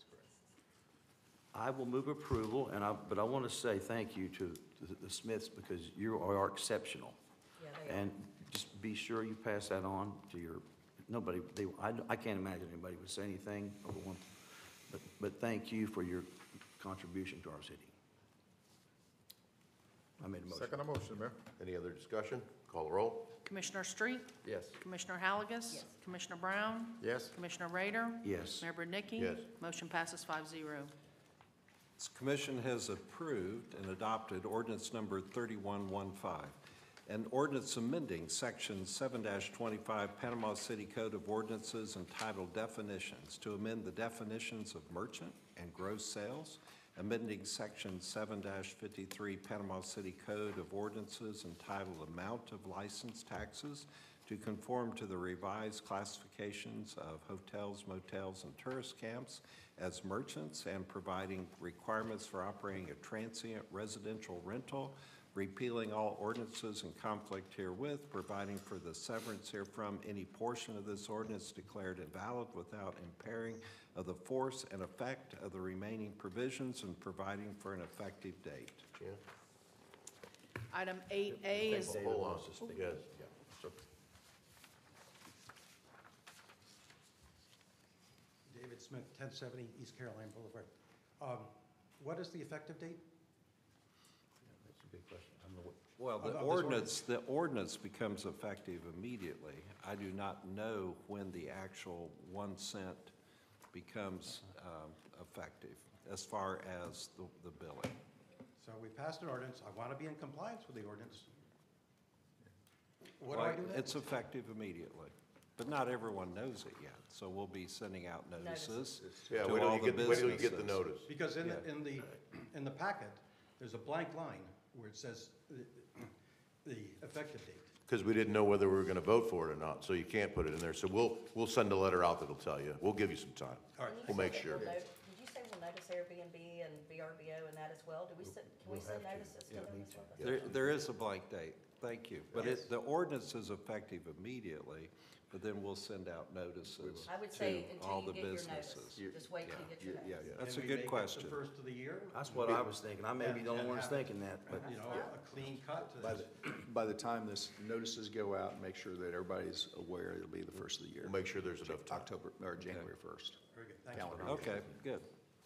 I will move approval, and I, but I want to say thank you to to the Smiths because you are exceptional. Yeah, they are. And just be sure you pass that on to your, nobody, they, I, I can't imagine anybody would say anything over one, but, but thank you for your contribution to our city. I made a motion. Second motion, Mayor. Any other discussion? Call the roll. Commissioner Street? yes. Commissioner Halagus? Yes. Commissioner Brown? Yes. Commissioner Rader? Yes. Mayor Budnicki? Yes. Motion passes five zero. This commission has approved and adopted ordinance number thirty-one fifteen, an ordinance amending section seven twenty-five Panama City Code of Ordinances entitled Definitions to amend the definitions of merchant and gross sales, amending section seven fifty-three Panama City Code of Ordinances entitled Amount of License Taxes to conform to the revised classifications of hotels, motels, and tourist camps as merchants and providing requirements for operating a transient residential rental, repealing all ordinances in conflict herewith, providing for the severance herefrom, any portion of this ordinance declared invalid without impairing of the force and effect of the remaining provisions, and providing for an effective date. Jan? Item eight A is, Hold on, yes. So- David Smith, ten seventy East Caroline Boulevard. Um, What is the effective date? That's a good question. I don't know what. Well, the Of this ordinance, the ordinance becomes effective immediately. I do not know when the actual one cent becomes um, effective as far as the the billing. So we passed an ordinance, I want to be in compliance with the ordinance. What do I Well, do next? It's effective immediately, but not everyone knows it yet, so we'll be sending out notices Yeah, to wait till all you the get, wait till you get the businesses. notice. Because in, the Yeah. in the, in the packet, there's a blank line where it says the, the effective date. Because we didn't know whether we were going to vote for it or not, so you can't put it in there. So we'll, we'll send a letter out that'll tell you. We'll give you some time. All right. And you We'll said make that sure. we'll not- Did you say we'll notice Airbnb and V R B O and that as well? Do we send, can we send notices to them as well? There, there is a blank date, thank you. But it, the ordinance is effective immediately, but then we'll send out notices I would to say all until the you get your notice. businesses. Just wait till you get your Yeah, notice. yeah. That's a Can we good make it question. the first of the year? That's what I was thinking. I may be the only And- one and that's have, thinking that, but. You know, a clean cut to By this. the, by the time this notices go out, make sure that everybody's aware it'll be the first of the year. We'll make sure there's enough time. October, or January first. Very good, thanks. Calendar. Okay, good.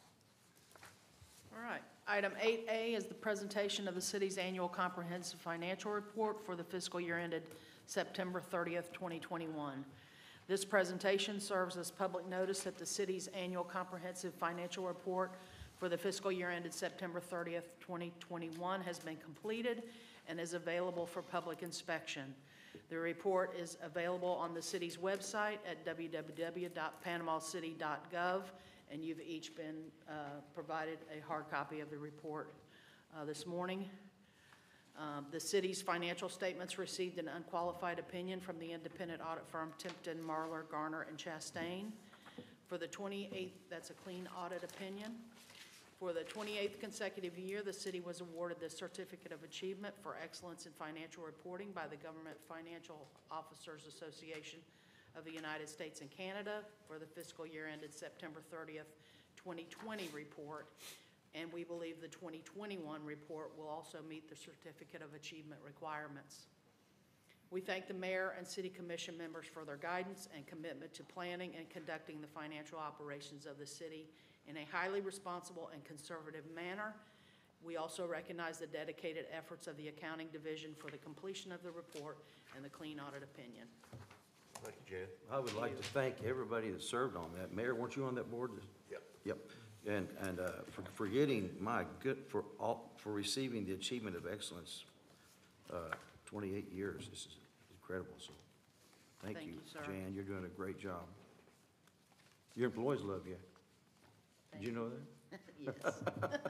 all right. Item eight A is the presentation of the city's annual comprehensive financial report for the fiscal year ended September thirtieth, twenty twenty-one. This presentation serves as public notice that the city's annual comprehensive financial report for the fiscal year ended September thirtieth, twenty twenty-one has been completed and is available for public inspection. The report is available on the city's website at w w w dot panama city dot gov, and you've each been uh, provided a hard copy of the report uh, this morning. Um, The city's financial statements received an unqualified opinion from the independent audit firm Tipton, Marler, Garner, and Chastain. For the twenty-eighth, that's a clean audit opinion. For the twenty-eighth consecutive year, the city was awarded the Certificate of Achievement for Excellence in Financial Reporting by the Government Financial Officers Association of the United States and Canada for the fiscal year ended September thirtieth, twenty twenty report. And we believe the twenty twenty-one report will also meet the Certificate of Achievement requirements. We thank the mayor and city commission members for their guidance and commitment to planning and conducting the financial operations of the city in a highly responsible and conservative manner. We also recognize the dedicated efforts of the accounting division for the completion of the report and the clean audit opinion. Thank you, Jan. I would like to thank everybody that served on that. Mayor, weren't you on that board? Yep. Yep. And, and uh, for, for getting, my good, for all, for receiving the Achievement of Excellence, uh, twenty-eight years, this is incredible, so thank Thank you, you, sir. Jan, you're doing a great job. Your employees love you. Did you know that? Yes.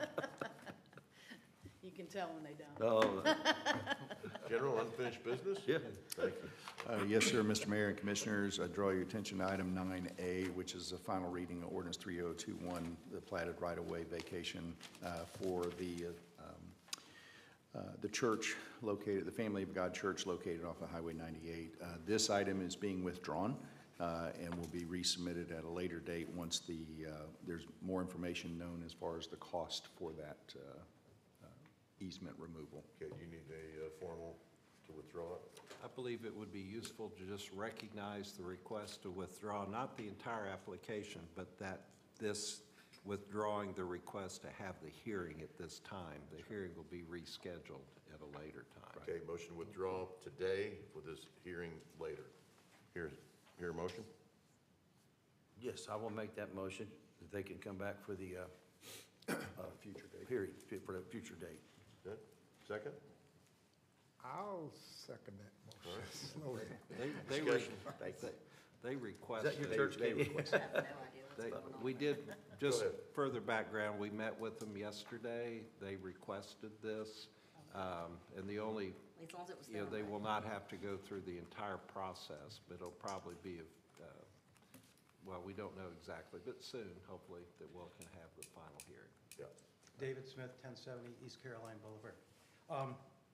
You can tell when they don't. Oh, General unfinished business? yeah. Thank you. Uh, Yes, sir, Mister Mayor and Commissioners, I draw your attention to item nine A, which is the final reading of ordinance three oh two one, the platted right-of-way vacation uh, for the, uh, um, uh, the church located, the Family of God Church located off of Highway ninety-eight. Uh, This item is being withdrawn uh, and will be resubmitted at a later date once the, uh, there's more information known as far as the cost for that uh, uh, easement removal. Okay, do you need a uh, formal to withdraw it? I believe it would be useful to just recognize the request to withdraw, not the entire application, but that this withdrawing the request to have the hearing at this time. The hearing will be rescheduled at a later time. Okay, motion to withdraw today for this hearing later. Here, here a motion? Yes, I will make that motion, that they can come back for the, uh, uh, future date, period, for the future date. Good. Second? I'll second that motion. Slowly. They, they, re- Discussion. they, they Is requested. that your church, Katie? I have no idea what's They, going on. we did, just ahead. further background, we met with them yesterday. They requested this. Um, And the only, As long as it was you know, done they right. will not have to go through the entire process, but it'll probably be, uh, well, we don't know exactly, but soon, hopefully, that we'll can have the final hearing. Yeah. David Smith, ten seventy East Caroline Boulevard. Um,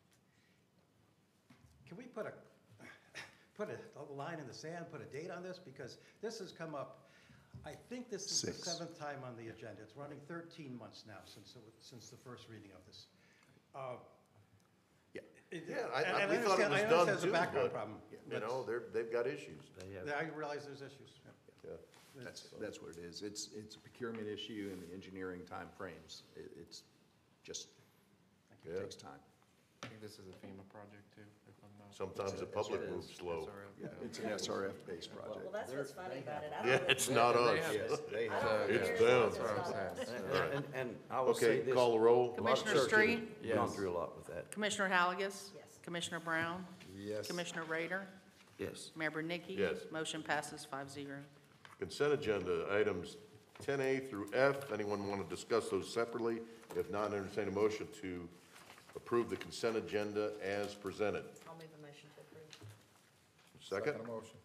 Can we put a, put a a line in the sand, put a date on this? Because this has come up, I think this is the Six. seventh time on the agenda. It's running thirteen months now since, it was- since the first reading of this. Uh, Yeah, it- yeah, I, and I, I we thought it understand- was I done understand it's a too, background but, problem, you but- know, they're, they've got issues. They have, Yeah, I realize there's issues. yeah. Yeah. That's, that's what it is. It's, it's a procurement issue and the engineering timeframes. It, it's just, it Yeah. takes time. I think this is a FEMA project too, if I'm not. Sometimes the public moves slow. S R F, Yeah, it's an S R F-based Well, project. that's what's funny about it. I Yeah, don't, it's not us. Yes, they I have. don't It's care them. as long as That's what I'm it's saying. not us. And, and I will say Okay, this. call the roll. a lot of Commissioner churches Street? have Gone Yes. through a lot with that. Commissioner Halagus? Yes. Commissioner Brown? Yes. Commissioner Rader? Yes. Mayor Bernicki? Yes. Motion passes five zero. Consent agenda, items ten A through F. Anyone want to discuss those separately? If not, entertain a motion to approve the consent agenda as presented. I'll move a motion to approve. Second, motion.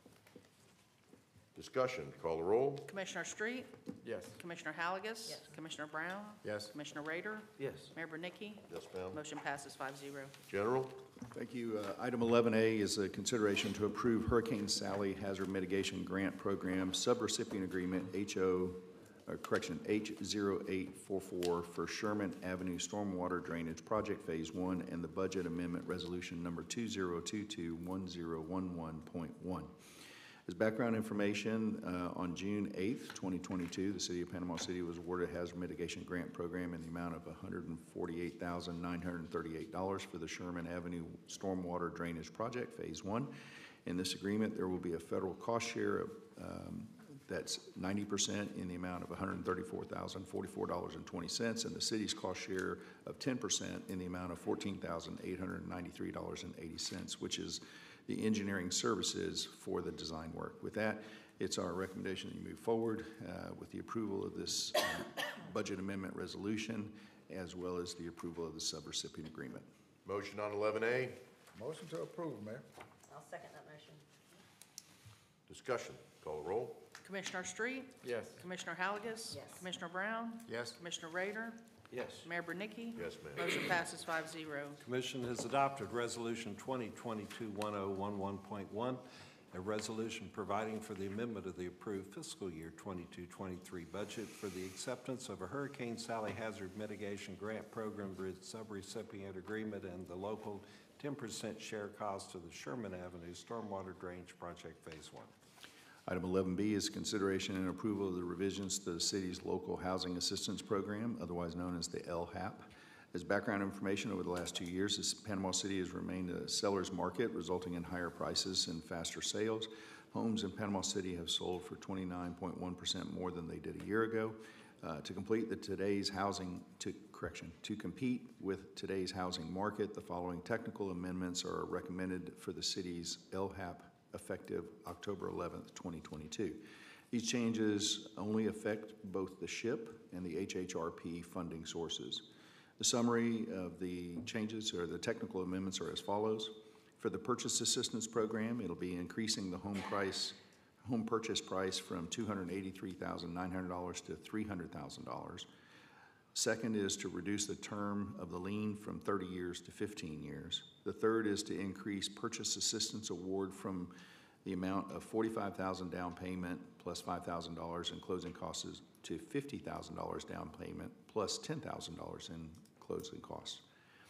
discussion, call the roll. Commissioner Street? Yes. Commissioner Halagus? Yes. Commissioner Brown? Yes. Commissioner Rader? Yes. Mayor Bernicki? Yes, ma'am. Motion passes five zero. General, Thank you. Uh, Item eleven A is a consideration to approve Hurricane Sally Hazard Mitigation Grant Program Subrecipient Agreement, H O, or correction, H zero eight four four for Sherman Avenue Stormwater Drainage Project Phase One and the Budget Amendment Resolution Number two zero two two one zero one one point one. As background information, uh, on June eighth, twenty twenty-two, the City of Panama City was awarded a hazard mitigation grant program in the amount of one hundred forty-eight thousand nine hundred thirty-eight dollars for the Sherman Avenue Stormwater Drainage Project, Phase One. In this agreement, there will be a federal cost share of, um, that's ninety percent in the amount of one hundred thirty-four thousand forty-four dollars and twenty cents, and the city's cost share of ten percent in the amount of fourteen thousand eight hundred ninety-three dollars and eighty cents, which is the engineering services for the design work. With that, it's our recommendation that you move forward uh, with the approval of this uh, budget amendment resolution, as well as the approval of the subrecipient agreement. motion on eleven A, Motion to approve, Mayor. I'll second that motion. discussion, call the roll. Commissioner Street? Yes. Commissioner Halagus? Yes. Commissioner Brown? Yes. Commissioner Rader? Yes. Mayor Bernicki? Yes, ma'am. Motion passes five zero. Commission has adopted Resolution twenty twenty-two one oh one one point one, a resolution providing for the amendment of the approved fiscal year twenty-two twenty-three budget for the acceptance of a Hurricane Sally Hazard Mitigation Grant Program Bridge Subrecipient Agreement and the local ten percent share cost of the Sherman Avenue Stormwater Drainage Project Phase One. Item eleven B is consideration and approval of the revisions to the city's local housing assistance program, otherwise known as the L HAP. As background information, over the last two years, this Panama City has remained a seller's market, resulting in higher prices and faster sales. Homes in Panama City have sold for twenty-nine point one percent more than they did a year ago. Uh, to complete the today's housing, to, correction, to compete with today's housing market, the following technical amendments are recommended for the city's L HAP effective October eleventh, twenty twenty-two. These changes only affect both the S H I P and the H H R P funding sources. The summary of the changes or the technical amendments are as follows. For the Purchase Assistance Program, it'll be increasing the home price, home purchase price from two hundred eighty-three thousand nine hundred dollars to three hundred thousand dollars. Second is to reduce the term of the lien from thirty years to fifteen years. The third is to increase purchase assistance award from the amount of forty-five thousand dollars down payment plus five thousand dollars in closing costs to fifty thousand dollars down payment plus ten thousand dollars in closing costs.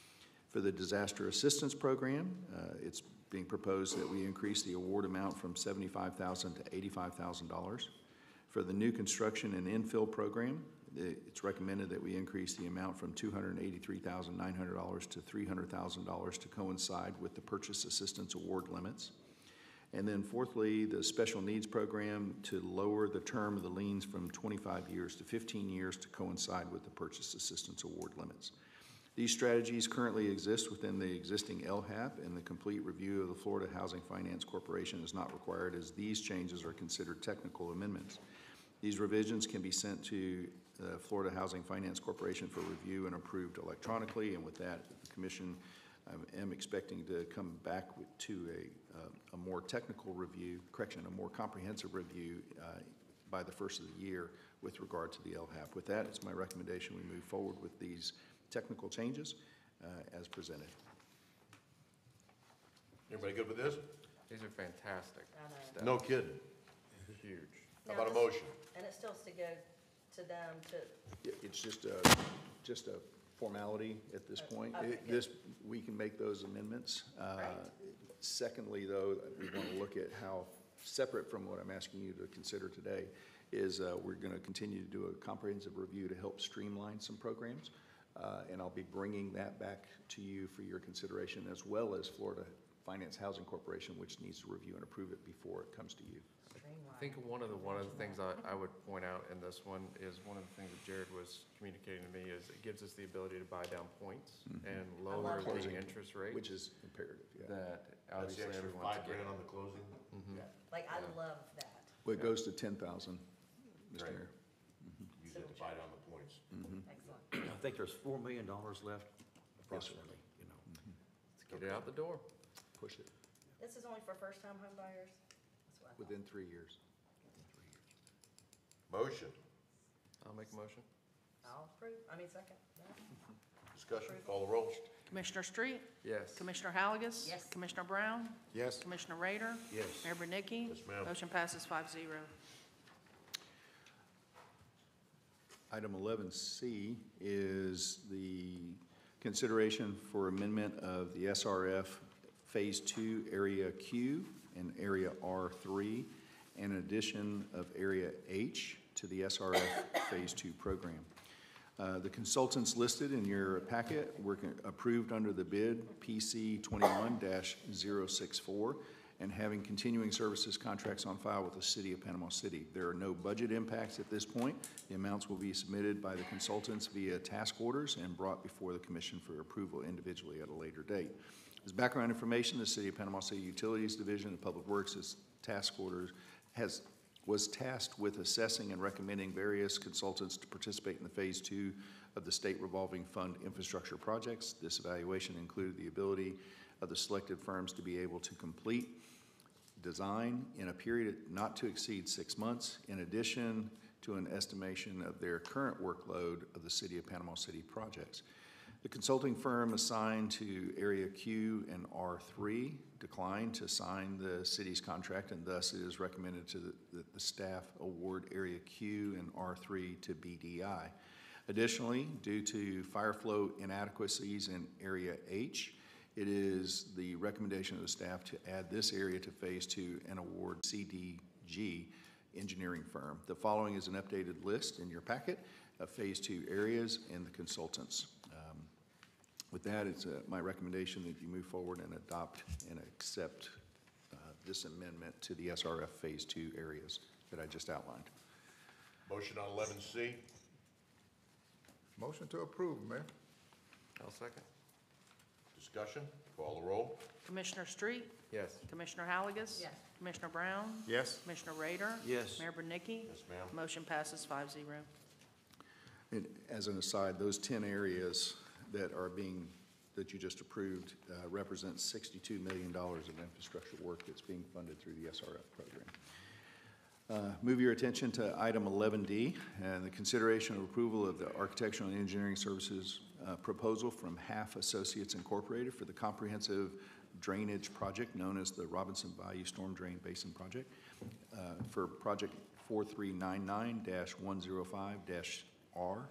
For the Disaster Assistance Program, uh, it's being proposed that we increase the award amount from seventy-five thousand dollars to eighty-five thousand dollars. For the New Construction and Infill Program, it's recommended that we increase the amount from two hundred eighty-three thousand nine hundred dollars to three hundred thousand dollars to coincide with the purchase assistance award limits. And then fourthly, the Special Needs Program to lower the term of the liens from twenty-five years to fifteen years to coincide with the purchase assistance award limits. These strategies currently exist within the existing L HAP, and the complete review of the Florida Housing Finance Corporation is not required, as these changes are considered technical amendments. These revisions can be sent to the Florida Housing Finance Corporation for review and approved electronically. And with that, the commission, I am expecting to come back with, to a, uh, a more technical review, correction, a more comprehensive review uh, by the first of the year with regard to the L HAP. With that, it's my recommendation we move forward with these technical changes uh, as presented. Everybody good with this? These are fantastic. I know. steps. No kidding. Huge. How Now about a this- motion? And it still has to go to them to, Yeah, it's just a, just a formality at this point. Okay, It- good. This, we can make those amendments. Uh, Right. Secondly, though, we want to look at how, separate from what I'm asking you to consider today, is uh, we're going to continue to do a comprehensive review to help streamline some programs. Uh, And I'll be bringing that back to you for your consideration, as well as Florida Finance Housing Corporation, which needs to review and approve it before it comes to you. I think one of the, one of the things I, I would point out in this one is one of the things that Jared was communicating to me is it gives us the ability to buy down points and lower the Closing, interest rate. Which is imperative, yeah. That That's the obviously extra everyone's five grand getting. on the closing? Mhm. like, I love that. Well, it goes to ten thousand, Mister Right. Mayor. Use it to buy down the points. Excellent. I think there's four million dollars left approximately, you know. Let's get it out the door. Push it This is only for first-time home buyers? That's what I thought. within three years. Motion, I'll make a motion. I'll approve, I mean, second. Yeah. discussion, call the roll. Commissioner Street? Yes. Commissioner Halagus? Yes. Commissioner Brown? Yes. Commissioner Rader? Yes. Mayor Bernicki? Yes, ma'am. Motion passes five zero. Item eleven C is the consideration for amendment of the S R F Phase Two, Area Q and Area R three, and addition of Area H to the S R F Phase Two program. Uh, The consultants listed in your packet were con- approved under the bid P C twenty-one dash zero six four and having continuing services contracts on file with the City of Panama City. There are no budget impacts at this point. The amounts will be submitted by the consultants via task orders and brought before the commission for approval individually at a later date. As background information, the City of Panama City Utilities Division of Public Works has task orders, has, was tasked with assessing and recommending various consultants to participate in the Phase Two of the State Revolving Fund infrastructure projects. This evaluation included the ability of the selected firms to be able to complete design in a period not to exceed six months, in addition to an estimation of their current workload of the City of Panama City projects. The consulting firm assigned to Area Q and R three declined to sign the city's contract, and thus it is recommended to the, that the staff award Area Q and R three to B D I. Additionally, due to fire flow inadequacies in Area H, it is the recommendation of the staff to add this area to Phase Two and award C D G engineering firm. The following is an updated list in your packet of Phase Two areas and the consultants. Um, With that, it's uh, my recommendation that you move forward and adopt and accept uh, this amendment to the S R F Phase Two areas that I just outlined. Motion on eleven C, Motion to approve, Mayor. I'll second. discussion, call the roll. Commissioner Street? Yes. Commissioner Halagus? Yes. Commissioner Brown? Yes. Commissioner Rader? Yes. Mayor Bernicki? Yes, ma'am. Motion passes five zero. And as an aside, those ten areas that are being, that you just approved, uh, represent sixty-two million dollars of infrastructure work that's being funded through the S R F program. Uh, Move your attention to item eleven D, and the consideration of approval of the architectural and engineering services uh, proposal from Half Associates Incorporated for the comprehensive drainage project known as the Robinson Bayou Storm Drain Basin Project uh, for project four three nine nine dash one zero five dash R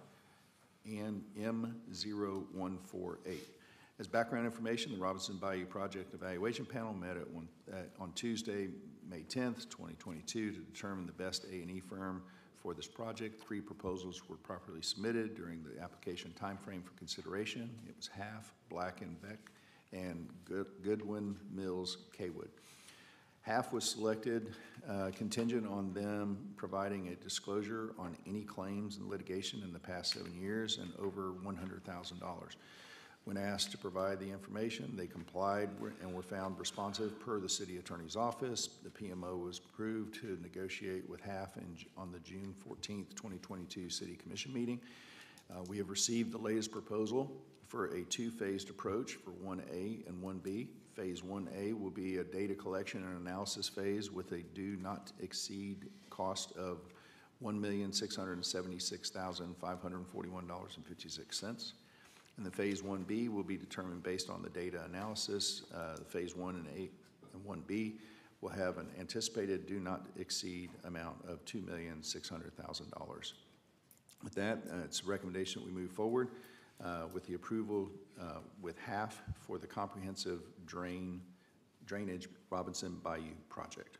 and M zero one four eight. As background information, the Robinson Bayou Project Evaluation Panel met at one, uh, on Tuesday, May tenth, twenty twenty-two, to determine the best A and E firm for this project. Three proposals were properly submitted during the application timeframe for consideration. It was Half, Black and Beck, and Good- Goodwin Mills Kaywood. Half was selected uh, contingent on them providing a disclosure on any claims and litigation in the past seven years and over one hundred thousand dollars. When asked to provide the information, they complied and were found responsive per the city attorney's office. The P M O was approved to negotiate with H A F in, on the June fourteenth, twenty twenty-two City Commission meeting. Uh, we have received the latest proposal for a two-phased approach for one A and one B. Phase one A will be a data collection and analysis phase with a do not exceed cost of one million six hundred seventy-six thousand five hundred forty-one dollars and fifty-six cents. And the Phase one B will be determined based on the data analysis. Uh, the Phase one and A and one B will have an anticipated do not exceed amount of two million six hundred thousand dollars. With that, uh, it's a recommendation that we move forward uh, with the approval uh, with H A F for the comprehensive drain drainage Robinson Bayou project.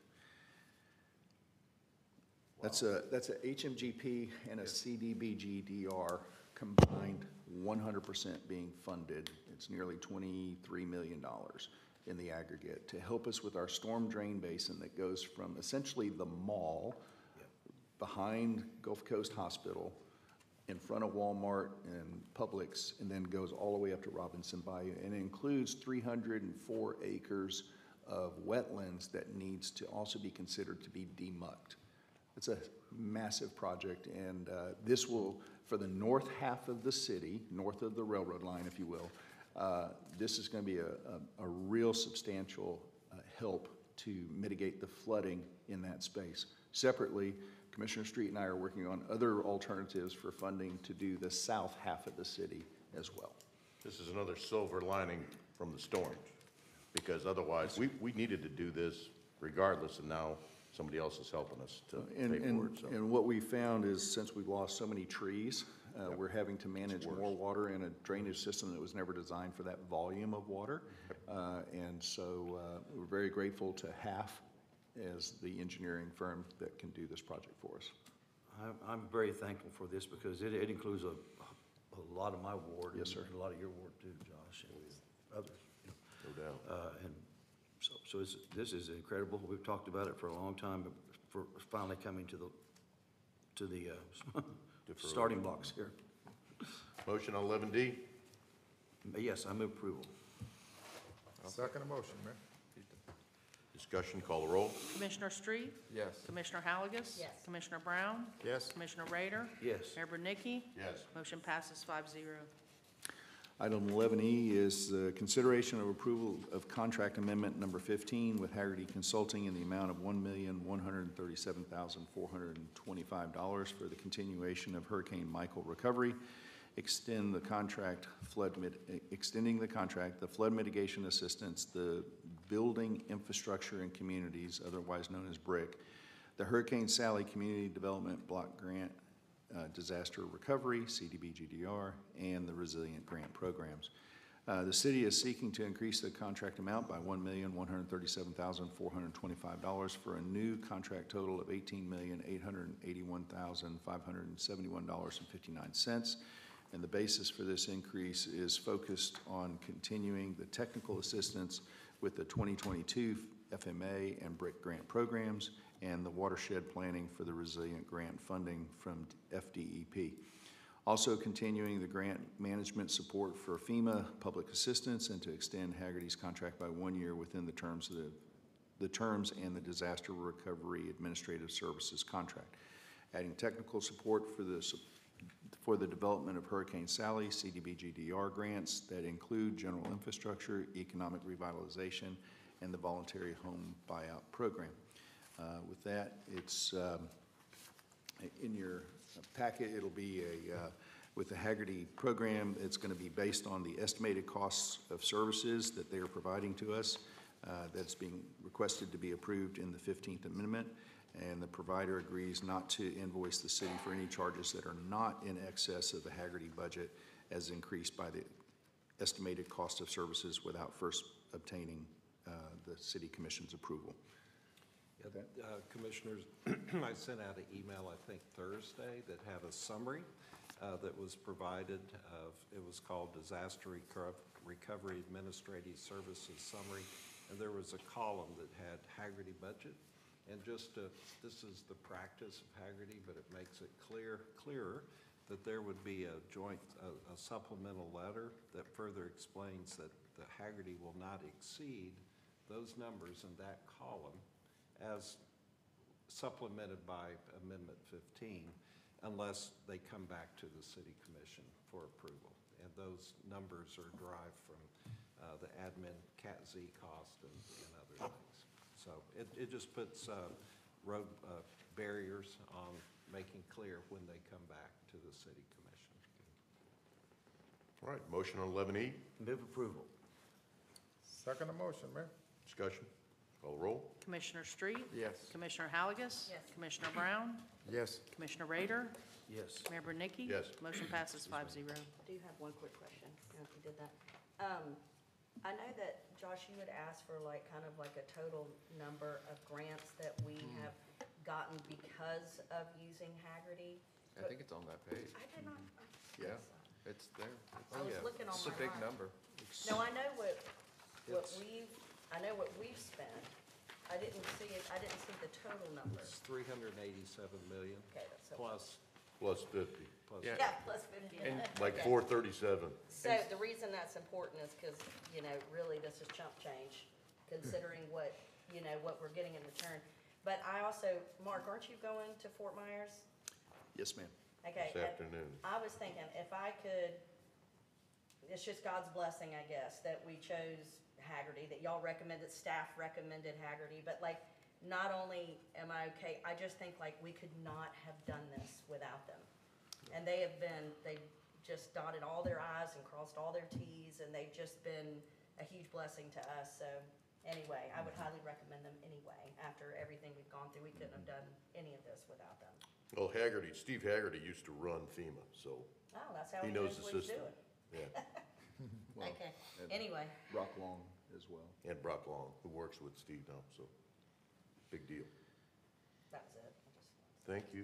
That's a that's a H M G P and a C D B G D R combined, one hundred percent being funded. It's nearly twenty-three million dollars in the aggregate to help us with our storm drain basin that goes from essentially the mall behind Gulf Coast Hospital, in front of Walmart and Publix, and then goes all the way up to Robinson Bayou. And it includes three hundred four acres of wetlands that needs to also be considered to be demucked. It's a massive project, and uh, this will, for the north half of the city, north of the railroad line, if you will, uh, this is going to be a, a, a real substantial uh, help to mitigate the flooding in that space. Separately, Commissioner Street and I are working on other alternatives for funding to do the south half of the city as well. This is another silver lining from the storm, because otherwise, we, we needed to do this regardless, and now somebody else is helping us to And, pay for and, it. So. and what we found is, since we've lost so many trees, uh, we're having to manage more water in a drainage system that was never designed for that volume of water. Uh, and so uh, we're very grateful to H A F as the engineering firm that can do this project for us. I'm, I'm very thankful for this because it, it includes a, a lot of my ward. Yes, sir. And a lot of your ward too, Josh, and others. you know. No doubt. Uh, and so, so it's, this is incredible. We've talked about it for a long time, but for finally coming to the, to the, uh, starting blocks here. Motion on eleven D? Yes, I move approval. Second motion, Mayor. Discussion, call the roll. Commissioner Street? Yes. Commissioner Halagus? Yes. Commissioner Brown? Yes. Commissioner Rader? Yes. Mayor Bernicki? Yes. Motion passes five zero. Item eleven E is the consideration of approval of contract amendment number fifteen with Haggerty Consulting in the amount of one million one hundred thirty-seven thousand four hundred twenty-five dollars for the continuation of Hurricane Michael recovery. Extend the contract flood mit, extending the contract, the flood mitigation assistance, the building infrastructure and communities, otherwise known as BRIC, the Hurricane Sally Community Development Block Grant, uh, Disaster Recovery, C D B G D R, and the Resilient Grant programs. Uh, the city is seeking to increase the contract amount by one million one hundred thirty-seven thousand four hundred twenty-five dollars for a new contract total of eighteen million eight hundred eighty-one thousand five hundred seventy-one dollars and fifty-nine cents. And the basis for this increase is focused on continuing the technical assistance with the twenty twenty-two F M A and BRIC grant programs and the watershed planning for the Resilient Grant funding from F D E P. Also continuing the grant management support for FEMA public assistance and to extend Haggerty's contract by one year within the terms of the, the terms and the Disaster Recovery Administrative Services contract. Adding technical support for the for the development of Hurricane Sally C D B G D R grants that include general infrastructure, economic revitalization, and the voluntary home buyout program. Uh, with that, it's um, in your packet. It'll be a uh, with the Haggerty program. It's going to be based on the estimated costs of services that they are providing to us. Uh, that's being requested to be approved in the fifteenth Amendment. And the provider agrees not to invoice the city for any charges that are not in excess of the Haggerty budget as increased by the estimated cost of services without first obtaining uh, the city commission's approval. Yeah, uh, Commissioners, I sent out an email, I think Thursday, that had a summary uh, that was provided of, it was called Disaster Reco- Recovery Administrative Services Summary, and there was a column that had Haggerty budget. And just, uh, this is the practice of Haggerty, but it makes it clear, clearer that there would be a joint, a a supplemental letter that further explains that the Haggerty will not exceed those numbers in that column as supplemented by Amendment fifteen, unless they come back to the city commission for approval. And those numbers are derived from uh, the admin cat Z cost and, and other things. So it, it just puts uh, road uh, barriers on making clear when they come back to the city commission. All right, motion on eleven E, Move approval. Second motion, Mayor. discussion, call roll. Commissioner Street? Yes. Commissioner Halagus? Yes. Commissioner Brown? Yes. Commissioner Rader? Yes. Mayor Bernicki? Yes. Motion passes five zero. I do have one quick question, now if you did that. Um, I know that, Josh, you had asked for like, kind of like a total number of grants that we have gotten because of using Haggerty. I think it's on that page. I did not. I think Yeah, so. it's there. It's- I was yeah, looking on It's a my big line. number. No, I know what, what It's- we've, I know what we've spent. I didn't see it, I didn't see the total number. It's three hundred eighty-seven million Okay, that's so. plus, Plus fifty, plus. Yeah. Yeah, plus fifty. And like Okay. four thirty-seven. So the reason that's important is because, you know, really this is chump change, considering what, you know, what we're getting in return. But I also, Mark, aren't you going to Fort Myers? Yes, ma'am. Okay. This and afternoon. I was thinking, if I could, it's just God's blessing, I guess, that we chose Haggerty, that y'all recommended, staff recommended Haggerty, but like, not only am I okay, I just think like we could not have done this without them. And they have been, they've just dotted all their i's and crossed all their t's, and they've just been a huge blessing to us. So anyway, I would highly recommend them anyway. After everything we've gone through, we couldn't have done any of this without them. Well, Haggerty, Steve Haggerty used to run FEMA, so Oh, that's how he he knows knows the what he's system. doing. Yeah, Well, Okay, and anyway, Brock Long as well. and Brock Long, who works with Steve now, so, big deal. that was it. I just- Thank you.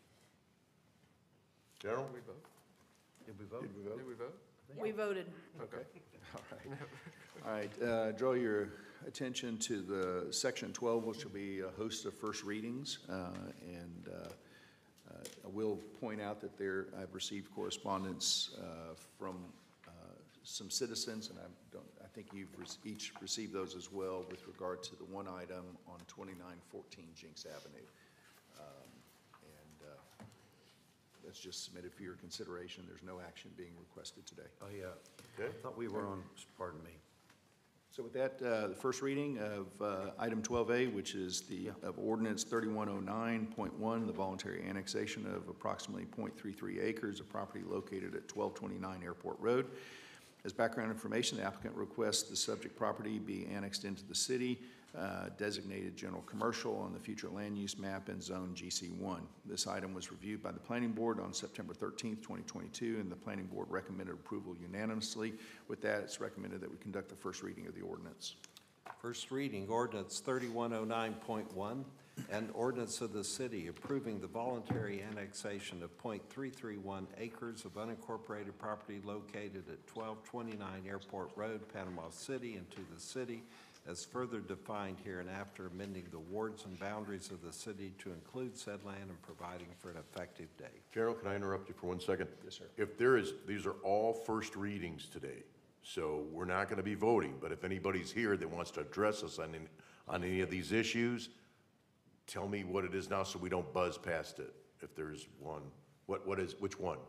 General? Did we vote? Did we vote? Did we vote? Did we vote? We voted. Okay. All right. All right, uh, draw your attention to the section twelve, which will be a host of first readings. uh, And uh, uh, I will point out that there, I've received correspondence uh, from uh, some citizens, and I don't, I think you've rec- each received those as well with regard to the one item on twenty-nine fourteen Jinx Avenue. Um, And uh, that's just submitted for your consideration. There's no action being requested today. Oh, yeah. Okay. I thought we were on, pardon me. So with that, uh, the first reading of uh, item twelve A, which is the, of ordinance thirty-one oh nine point one, the voluntary annexation of approximately point three three acres of property located at twelve twenty-nine Airport Road. As background information, the applicant requests the subject property be annexed into the city, uh, designated general commercial on the future land use map in zone G C one. This item was reviewed by the planning board on September thirteenth, twenty twenty-two, and the planning board recommended approval unanimously. With that, it's recommended that we conduct the first reading of the ordinance. First reading, ordinance thirty-one oh nine point one, an ordinance of the city approving the voluntary annexation of point three three one acres of unincorporated property located at twelve twenty-nine Airport Road, Panama City, into the city, as further defined here and after, amending the wards and boundaries of the city to include said land and providing for an effective date. Gerald, can I interrupt you for one second? Yes, sir. If there is, these are all first readings today, so we're not going to be voting, but if anybody's here that wants to address us on, any- on any of these issues, tell me what it is now so we don't buzz past it, if there's one. What, what is, which one?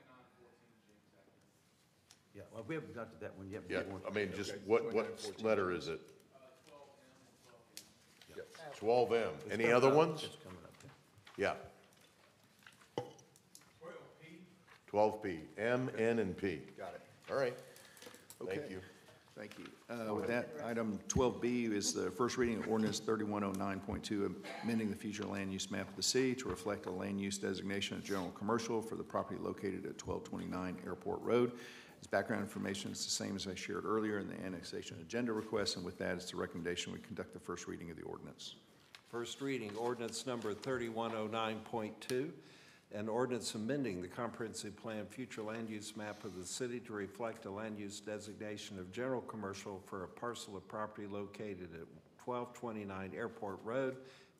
Yeah, well, we haven't got to that one yet. but Yeah, we want- I mean, just Okay. what, what letter is it? Yeah. twelve M. It's Any coming other up. ones? It's coming up, yeah. Yeah. twelve P, M, N, and P. Got it. All right. Thank Okay. you. Thank you. Uh, With that, item twelve B is the first reading of ordinance thirty-one oh nine point two, amending the future land use map of the city to reflect a land use designation of general commercial for the property located at twelve twenty-nine Airport Road. As background information, it's the same as I shared earlier in the annexation agenda request, and with that, it's the recommendation we conduct the first reading of the ordinance. First reading, ordinance number thirty-one oh nine point two, an ordinance amending the comprehensive plan future land use map of the city to reflect a land use designation of general commercial for a parcel of property located at twelve twenty-nine Airport Road,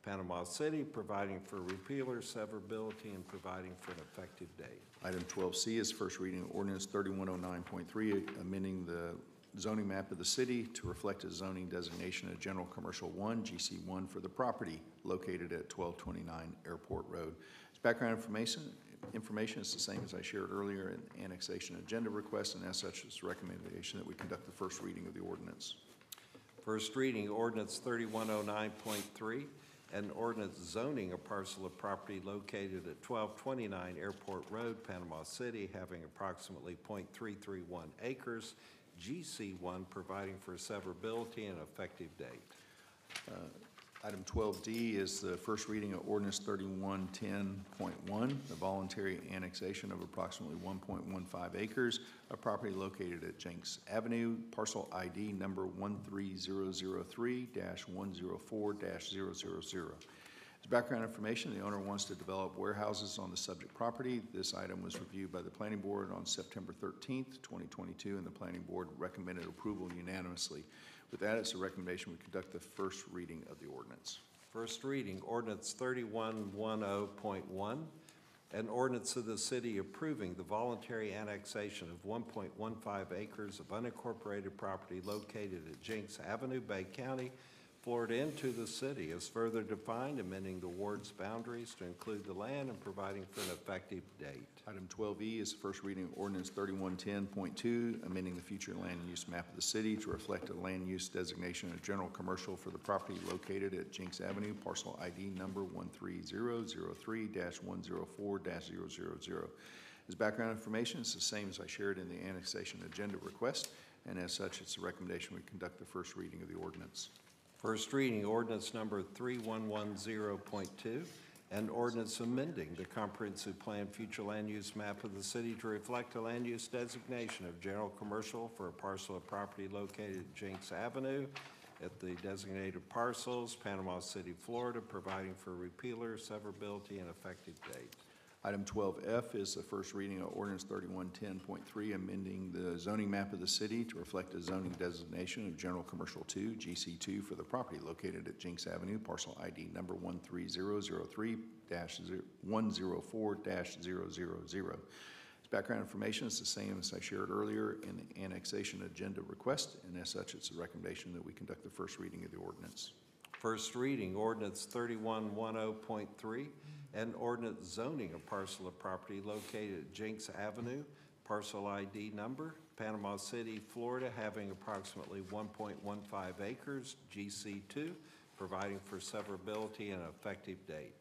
Panama City, providing for repeal or severability and providing for an effective date. Item twelve C is first reading of ordinance thirty-one oh nine point three, amending the zoning map of the city to reflect a zoning designation of General Commercial one, G C one, for the property located at twelve twenty-nine Airport Road. As background information, information is the same as I shared earlier in annexation agenda request, and as such, it's a recommendation that we conduct the first reading of the ordinance. First reading, ordinance thirty-one oh nine point three, an ordinance zoning a parcel of property located at twelve twenty-nine Airport Road, Panama City, having approximately point three three one acres, G C one, providing for severability and effective date. Uh, Item twelve D is the first reading of ordinance thirty-one ten point one, the voluntary annexation of approximately one point one five acres of property located at Jenks Avenue, parcel I D number one three zero zero three dash one zero four dash zero zero zero. As background information, the owner wants to develop warehouses on the subject property. This item was reviewed by the Planning Board on September thirteenth, twenty twenty-two, and the Planning Board recommended approval unanimously. With that, it's a recommendation we conduct the first reading of the ordinance. First reading, ordinance thirty-one ten point one, an ordinance of the city approving the voluntary annexation of one point one five acres of unincorporated property located at Jenks Avenue, Bay County, Florida, into the city as further defined, amending the ward's boundaries to include the land and providing for an effective date. Item twelve E is the first reading of ordinance thirty-one ten point two, amending the future land use map of the city to reflect a land use designation of general commercial for the property located at Jenks Avenue, parcel I D number one three zero zero three dash one zero four dash zero zero zero. As background information, it's the same as I shared in the annexation agenda request, and as such, it's a recommendation we conduct the first reading of the ordinance. First reading, ordinance number thirty-one ten point two, and ordinance amending the comprehensive plan future land use map of the city to reflect a land use designation of general commercial for a parcel of property located at Jenks Avenue at the designated parcels, Panama City, Florida, providing for repealer, severability, and effective date. Item twelve F is the first reading of ordinance thirty-one ten point three, amending the zoning map of the city to reflect a zoning designation of General Commercial two, G C two, for the property located at Jenks Avenue, parcel I D number one three zero zero three dash one zero four dash zero zero zero. As background information, it's the same as I shared earlier in the annexation agenda request, and as such, it's a recommendation that we conduct the first reading of the ordinance. First reading, ordinance thirty-one ten point three, and ordinance zoning a parcel of property located at Jenks Avenue, parcel I D number, Panama City, Florida, having approximately one point one five acres, G C two, providing for severability and effective date.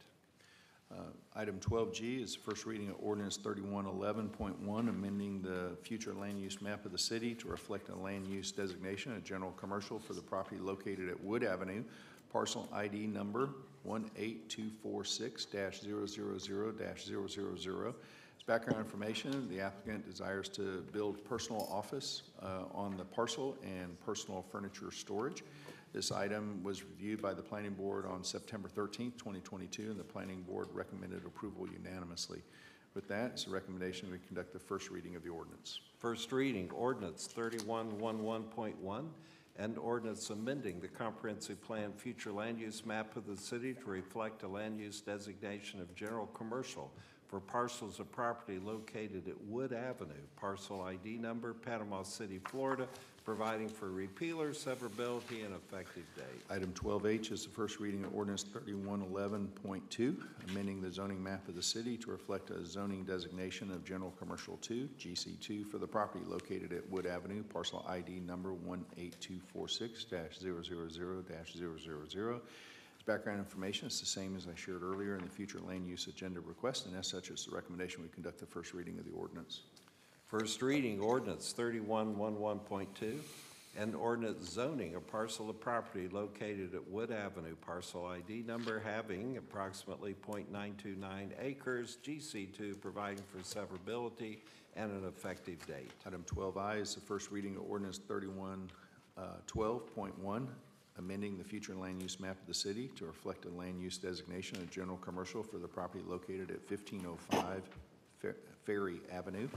Uh, Item twelve G is the first reading of ordinance thirty-one eleven point one, amending the future land use map of the city to reflect a land use designation of general commercial for the property located at Wood Avenue, parcel I D number one eight two four six dash zero zero zero dash zero zero zero. As background information, the applicant desires to build personal office uh, on the parcel and personal furniture storage. This item was reviewed by the Planning Board on September thirteenth, twenty twenty-two, and the Planning Board recommended approval unanimously. With that, it's a recommendation we conduct the first reading of the ordinance. First reading, ordinance thirty-one eleven point one, and ordinance amending the comprehensive plan future land use map of the city to reflect a land use designation of general commercial for parcels of property located at Wood Avenue, parcel I D number, Panama City, Florida, providing for repealer, severability, and effective date. Item twelve H is the first reading of ordinance thirty-one eleven point two, amending the zoning map of the city to reflect a zoning designation of general commercial two, G C two, for the property located at Wood Avenue, parcel I D number one eight two four six dash zero zero zero dash zero zero zero. As background information, it's the same as I shared earlier in the future land use agenda request, and as such, it's the recommendation we conduct the first reading of the ordinance. First reading, ordinance thirty-one eleven point two, and ordinance zoning a parcel of property located at Wood Avenue, parcel I D number having approximately zero point nine two nine acres, G C two, providing for severability and an effective date. Item twelve I is the first reading of ordinance thirty-one twelve point one, amending the future land use map of the city to reflect a land use designation of general commercial for the property located at fifteen oh five Ferry Avenue.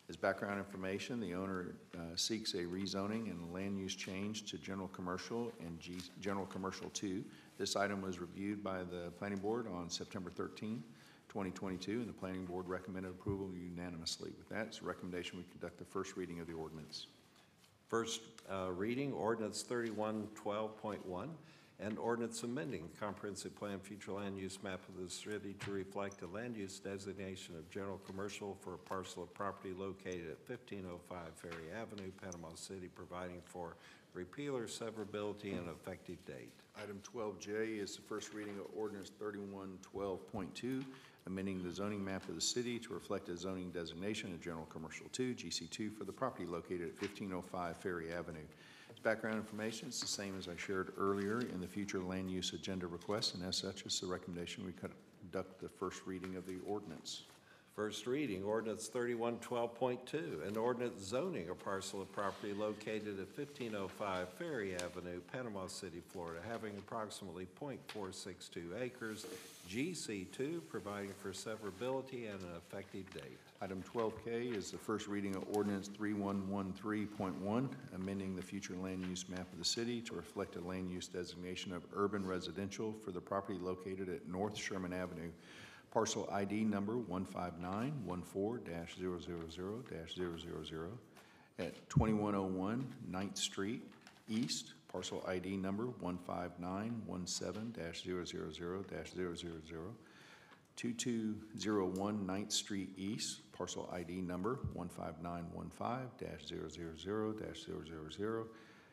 As background information, the owner uh, seeks a rezoning and land use change to general commercial and G, general commercial two. This item was reviewed by the planning board on September thirteenth, twenty twenty-two, and the planning board recommended approval unanimously. With that, it's a recommendation we conduct the first reading of the ordinance. First uh, reading, ordinance thirty-one twelve point one, and ordinance amending the comprehensive plan future land use map of the city to reflect the land use designation of general commercial for a parcel of property located at fifteen oh five Ferry Avenue, Panama City, providing for repeal or severability and effective date. Item twelve J is the first reading of ordinance thirty-one twelve point two, amending the zoning map of the city to reflect a zoning designation of general commercial two, G C two, for the property located at fifteen oh five Ferry Avenue. As background information, it's the same as I shared earlier in the future land use agenda request, and as such, it's the recommendation we conduct the first reading of the ordinance. First reading, ordinance thirty-one twelve point two, an ordinance zoning a parcel of property located at fifteen oh five Ferry Avenue, Panama City, Florida, having approximately point four six two acres, G C two, providing for severability and an effective date. Item twelve K is the first reading of ordinance thirty-one thirteen point one, amending the future land use map of the city to reflect a land use designation of urban residential for the property located at North Sherman Avenue, parcel I D number one five nine one four dash zero zero zero dash zero zero zero at twenty-one oh one ninth Street East, parcel I D number one five nine one seven dash zero zero zero dash zero zero zero, twenty-two oh one ninth Street East, parcel I D number one five nine one five dash zero zero zero dash zero zero zero,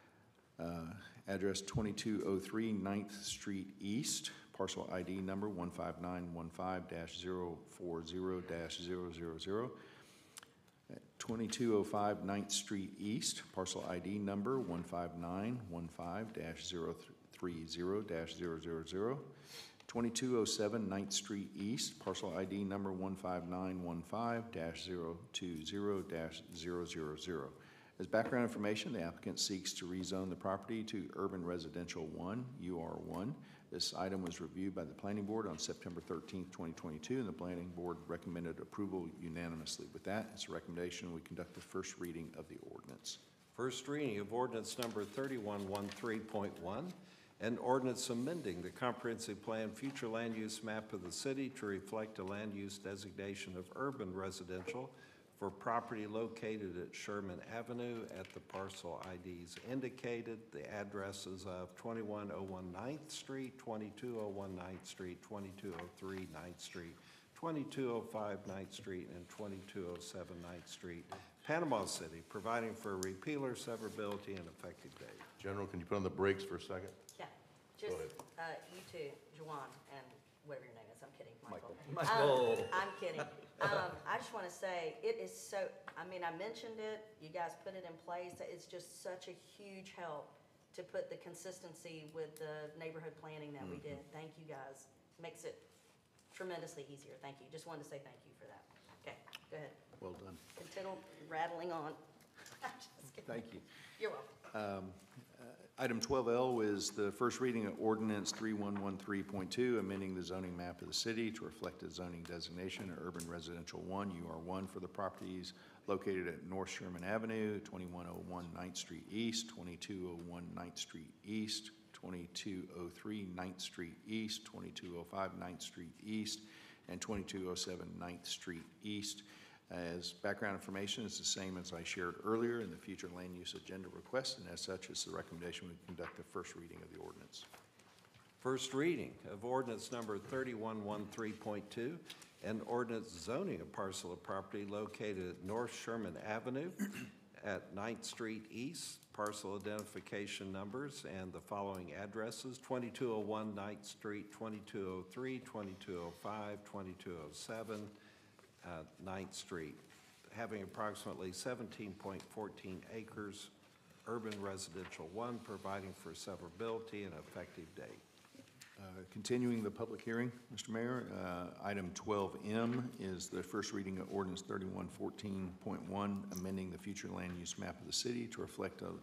uh, address twenty-two oh three ninth Street East, parcel I D number one five nine one five dash zero four zero dash zero zero zero, twenty-two oh five ninth Street East, parcel I D number one five nine one five dash zero three zero dash zero zero zero, twenty-two oh seven ninth Street East, parcel I D number one five nine one five dash zero two zero dash zero zero zero. As background information, the applicant seeks to rezone the property to Urban Residential one, U R one. This item was reviewed by the Planning Board on September thirteenth, twenty twenty-two, and the Planning Board recommended approval unanimously. With that, it's a recommendation we conduct the first reading of the ordinance. First reading of ordinance number thirty-one thirteen point one, an ordinance amending the comprehensive plan future land use map of the city to reflect a land use designation of urban residential for property located at Sherman Avenue at the parcel I Ds indicated, the addresses of twenty-one oh one ninth Street, twenty-two oh one ninth Street, twenty-two oh three ninth Street, twenty-two oh five ninth Street, and twenty-two oh seven ninth Street, Panama City, providing for repeal or severability and effective date. General, can you put on the brakes for a second? Yeah, just, ahead. uh, you two, Juwan, and whatever your name is, I'm kidding, Michael. Michael. Um, I'm kidding. Um, I just want to say, it is so, I mean, I mentioned it, you guys put it in place, it's just such a huge help to put the consistency with the neighborhood planning that we did. Thank you, guys. Makes it tremendously easier. Thank you. Just wanted to say thank you for that. Okay, go ahead. Well done. Continue rattling on. Just kidding. Thank you. You're welcome. Um, uh, Item twelve L is the first reading of ordinance thirty-one thirteen point two, amending the zoning map of the city to reflect a zoning designation of urban residential one, U R one, for the properties located at North Sherman Avenue, twenty-one oh one ninth Street East, twenty-two oh one ninth Street East, twenty-two oh three ninth Street East, twenty-two oh five ninth Street East, and twenty-two oh seven ninth Street East. As background information, it's the same as I shared earlier in the future land use agenda request, and as such, it's the recommendation we conduct the first reading of the ordinance. First reading of ordinance number thirty-one thirteen point two, an ordinance zoning a parcel of property located at North Sherman Avenue at ninth Street East, parcel identification numbers and the following addresses: twenty-two oh one ninth Street, twenty-two oh three, twenty-two oh five, twenty-two oh seven, Uh, ninth Street, having approximately seventeen point one four acres, urban residential one, providing for severability and effective date. Uh, Continuing the public hearing, Mister Mayor, uh, item twelve M is the first reading of ordinance thirty-one fourteen point one, amending the future land use map of the city to reflect a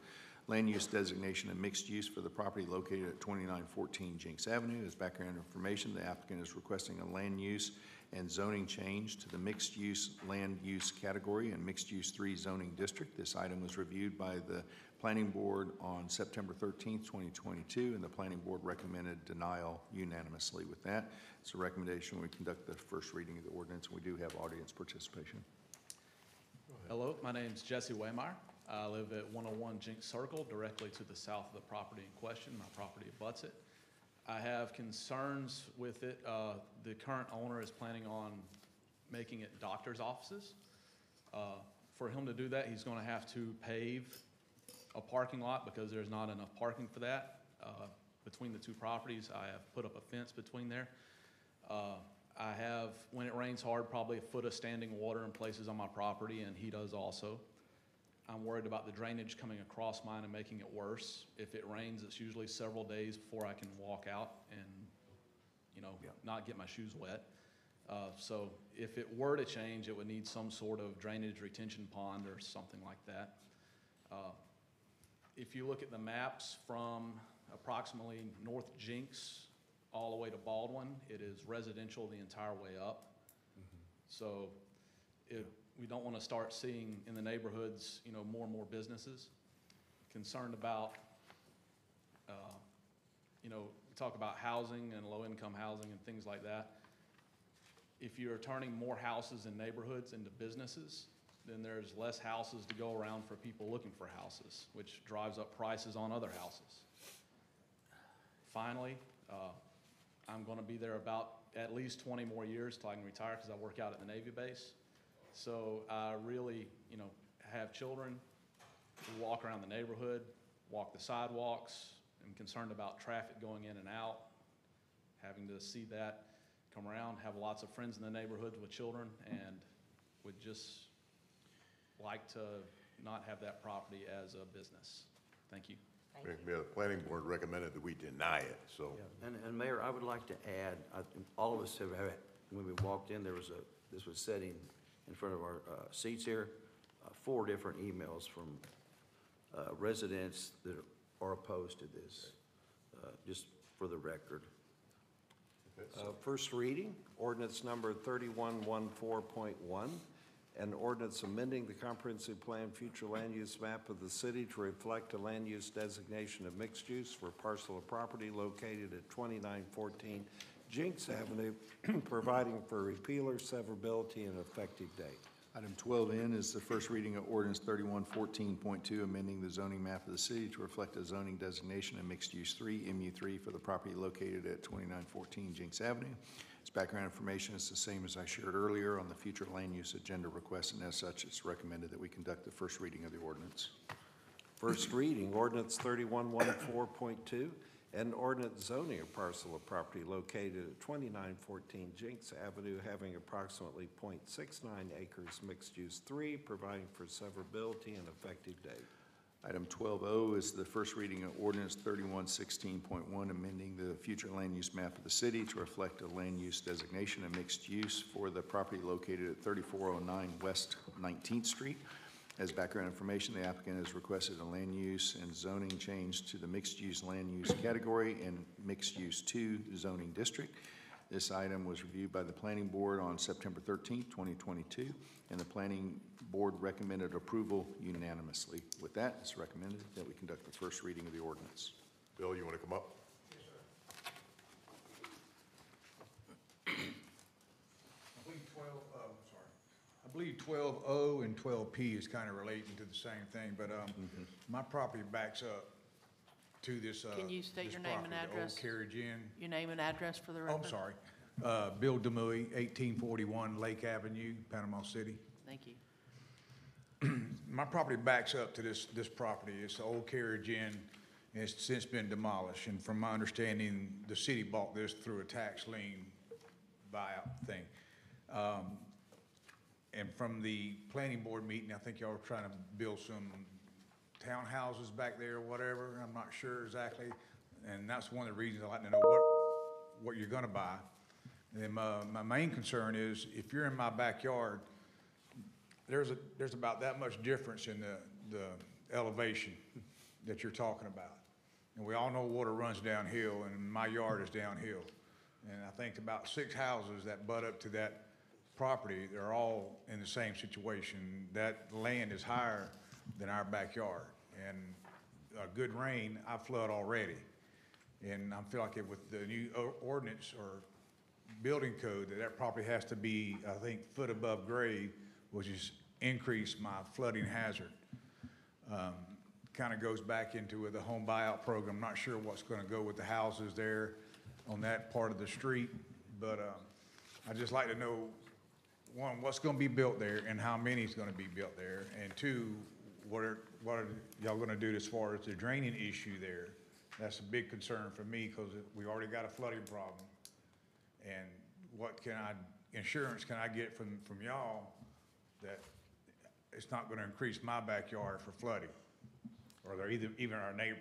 land use designation and mixed use for the property located at twenty-nine fourteen Jinks Avenue. As background information, the applicant is requesting a land use and zoning change to the mixed-use land use category and mixed-use three zoning district. This item was reviewed by the Planning Board on September thirteenth, twenty twenty-two, and the Planning Board recommended denial unanimously. With that, it's a recommendation we conduct the first reading of the ordinance, and we do have audience participation. Hello, my name's Jesse Waymeyer. I live at one oh one Jinks Circle, directly to the south of the property in question. My property abuts it. I have concerns with it. Uh, the current owner is planning on making it doctor's offices. Uh, for him to do that, he's going to have to pave a parking lot because there's not enough parking for that. Uh, between the two properties, I have put up a fence between there. Uh, I have, when it rains hard, probably a foot of standing water in places on my property, and he does also. I'm worried about the drainage coming across mine and making it worse. If it rains, it's usually several days before I can walk out and, you know, Yeah. not get my shoes wet. Uh, so if it were to change, it would need some sort of drainage retention pond or something like that. Uh, if you look at the maps from approximately North Jinks all the way to Baldwin, it is residential the entire way up. Mm-hmm. So it, we don't want to start seeing in the neighborhoods, you know, more and more businesses. Concerned about, uh, you know, we talk about housing and low-income housing and things like that. If you're turning more houses in neighborhoods into businesses, then there's less houses to go around for people looking for houses, which drives up prices on other houses. Finally, uh, I'm going to be there about at least twenty more years till I can retire because I work out at the Navy base. So I really, you know, have children who walk around the neighborhood, walk the sidewalks. I'm concerned about traffic going in and out, having to see that come around, have lots of friends in the neighborhoods with children, and would just like to not have that property as a business. Thank you. Thank you. Yeah, the planning board recommended that we deny it, so. And, and Mayor, I would like to add, I, all of us have, had- when we walked in, there was a, this was sitting in front of our uh, seats here, uh, four different emails from uh, residents that are opposed to this, uh, just for the record. Uh, First reading, ordinance number thirty-one fourteen point one, an ordinance amending the comprehensive plan future land use map of the city to reflect a land use designation of mixed use for parcel of property located at twenty-nine fourteen Jinks Avenue, providing for repealer, severability, and effective date. Item twelve N is the first reading of ordinance thirty-one fourteen point two, amending the zoning map of the city to reflect a zoning designation of mixed-use three, M U three, for the property located at twenty-nine fourteen Jinks Avenue. Its background information is the same as I shared earlier on the future land use agenda request, and as such, it's recommended that we conduct the first reading of the ordinance. First reading, ordinance thirty-one fourteen point two, an ordinance zoning a parcel of property located at twenty-nine fourteen Jinks Avenue having approximately zero point six nine acres mixed-use three, providing for severability and effective date. Item twelve O is the first reading of ordinance thirty-one sixteen point one, amending the future land use map of the city to reflect a land use designation of mixed use for the property located at thirty-four oh nine West nineteenth Street. As background information, the applicant has requested a land use and zoning change to the mixed-use land use category and mixed-use two zoning district. This item was reviewed by the Planning Board on September thirteenth, twenty twenty-two, and the Planning Board recommended approval unanimously. With that, it's recommended that we conduct the first reading of the ordinance. Bill, you want to come up? I believe twelve, uh, sorry. I believe twelve O and twelve P is kind of relating to the same thing, but, um, my property backs up to this, uh, Can you state this your name and property, the address? Old Carriage Inn. Your name and address for the Oh, record? I'm sorry. Uh, Bill Demouy, eighteen forty-one Lake Avenue, Panama City. Thank you. My property backs up to this, this property. It's the Old Carriage Inn, and it's since been demolished. And from my understanding, the city bought this through a tax lien buyout thing. Um, and from the planning board meeting, I think y'all were trying to build some townhouses back there or whatever. I'm not sure exactly. And that's one of the reasons I'd like to know what, what you're gonna buy. And then my, my main concern is if you're in my backyard, there's a, there's about that much difference in the, the elevation that you're talking about. And we all know water runs downhill, and my yard is downhill. And I think about six houses that butt up to that property, they're all in the same situation. That land is higher than our backyard. And a good rain, I flood already. And I feel like it with the new o- ordinance or building code, that that property has to be, I think, foot above grade, which is increase my flooding hazard. Um, kind of goes back into with the home buyout program. I'm not sure what's going to go with the houses there on that part of the street, but um, I'd just like to know, one, what's going to be built there and how many is going to be built there, and two, what are, what are y'all going to do as far as the draining issue there? That's a big concern for me because we already got a flooding problem. And what can I, insurance can I get from, from y'all that it's not going to increase my backyard for flooding, or they're either, even our neighbors?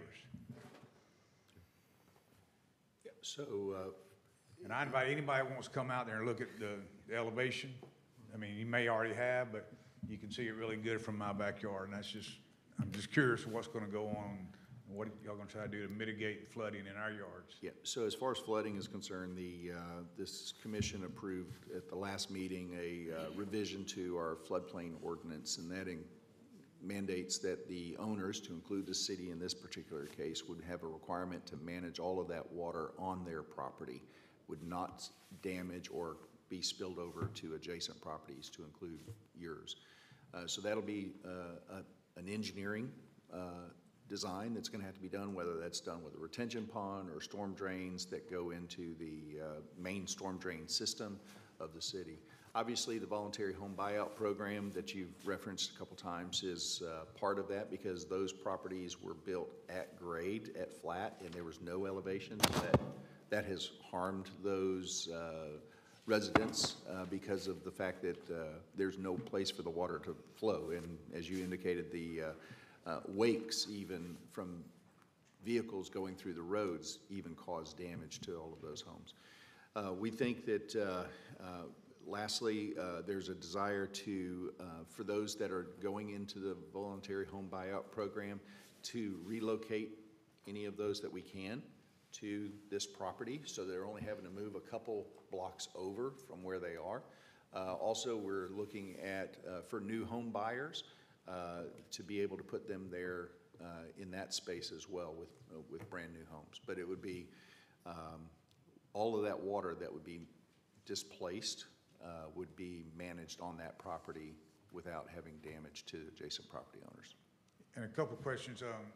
So, uh, And I invite anybody who wants to come out there and look at the the elevation. I mean, you may already have, but you can see it really good from my backyard, and that's just, I'm just curious what's going to go on, and what y'all going to try to do to mitigate flooding in our yards. yeah, so as far as flooding is concerned, the, uh, this commission approved at the last meeting a uh, revision to our floodplain ordinance, and that in- mandates that the owners, to include the city in this particular case, would have a requirement to manage all of that water on their property, would not damage or be spilled over to adjacent properties, to include yours. Uh, so that'll be uh, a, an engineering uh, design that's going to have to be done, whether that's done with a retention pond or storm drains that go into the uh, main storm drain system of the city. Obviously, the voluntary home buyout program that you've referenced a couple times is uh, part of that, because those properties were built at grade, at flat, and there was no elevation. That, that has harmed those uh, residents uh, because of the fact that uh, there's no place for the water to flow. And as you indicated, the uh, uh, wakes even from vehicles going through the roads even cause damage to all of those homes. Uh, we think that uh, uh, lastly, uh, there's a desire to, uh, for those that are going into the voluntary home buyout program, to relocate any of those that we can to this property, so they're only having to move a couple blocks over from where they are. Uh, also, we're looking at, uh, for new home buyers, uh, to be able to put them there uh, in that space as well with, uh, with brand new homes. But it would be um, all of that water that would be displaced Uh, would be managed on that property without having damage to adjacent property owners. And a couple of questions. Um,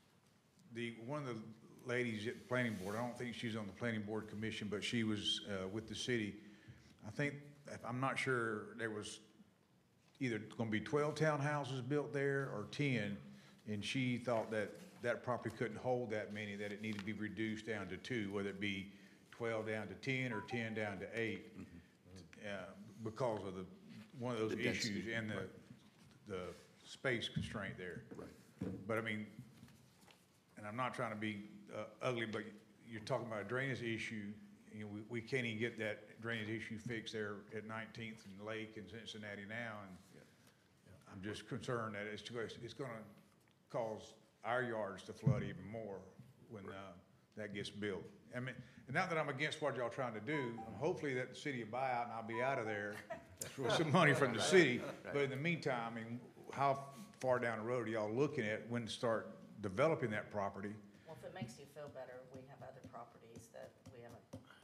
the, one of the ladies at the planning board, I don't think she's on the planning board commission, but she was uh, with the city. I think, I'm not sure, there was either going to be twelve townhouses built there or ten, and she thought that that property couldn't hold that many, that it needed to be reduced down to two, whether it be twelve down to ten or ten down to eight. Mm-hmm. Uh, because of the, one of those The density, issues and the, the space constraint there. Right. But I mean, and I'm not trying to be uh, ugly, but you're talking about a drainage issue. You know, we, we can't even get that drainage issue fixed there at nineteenth and Lake in Cincinnati now, and I'm just concerned that it's, it's gonna cause our yards to flood even more when uh, that gets built. I mean, and not that I'm against what y'all trying to do, hopefully that the city will buy out and I'll be out of there with some money from the city. But in the meantime, I mean, how far down the road are y'all looking at when to start developing that property? Well, if it makes you feel better, we have other properties that we haven't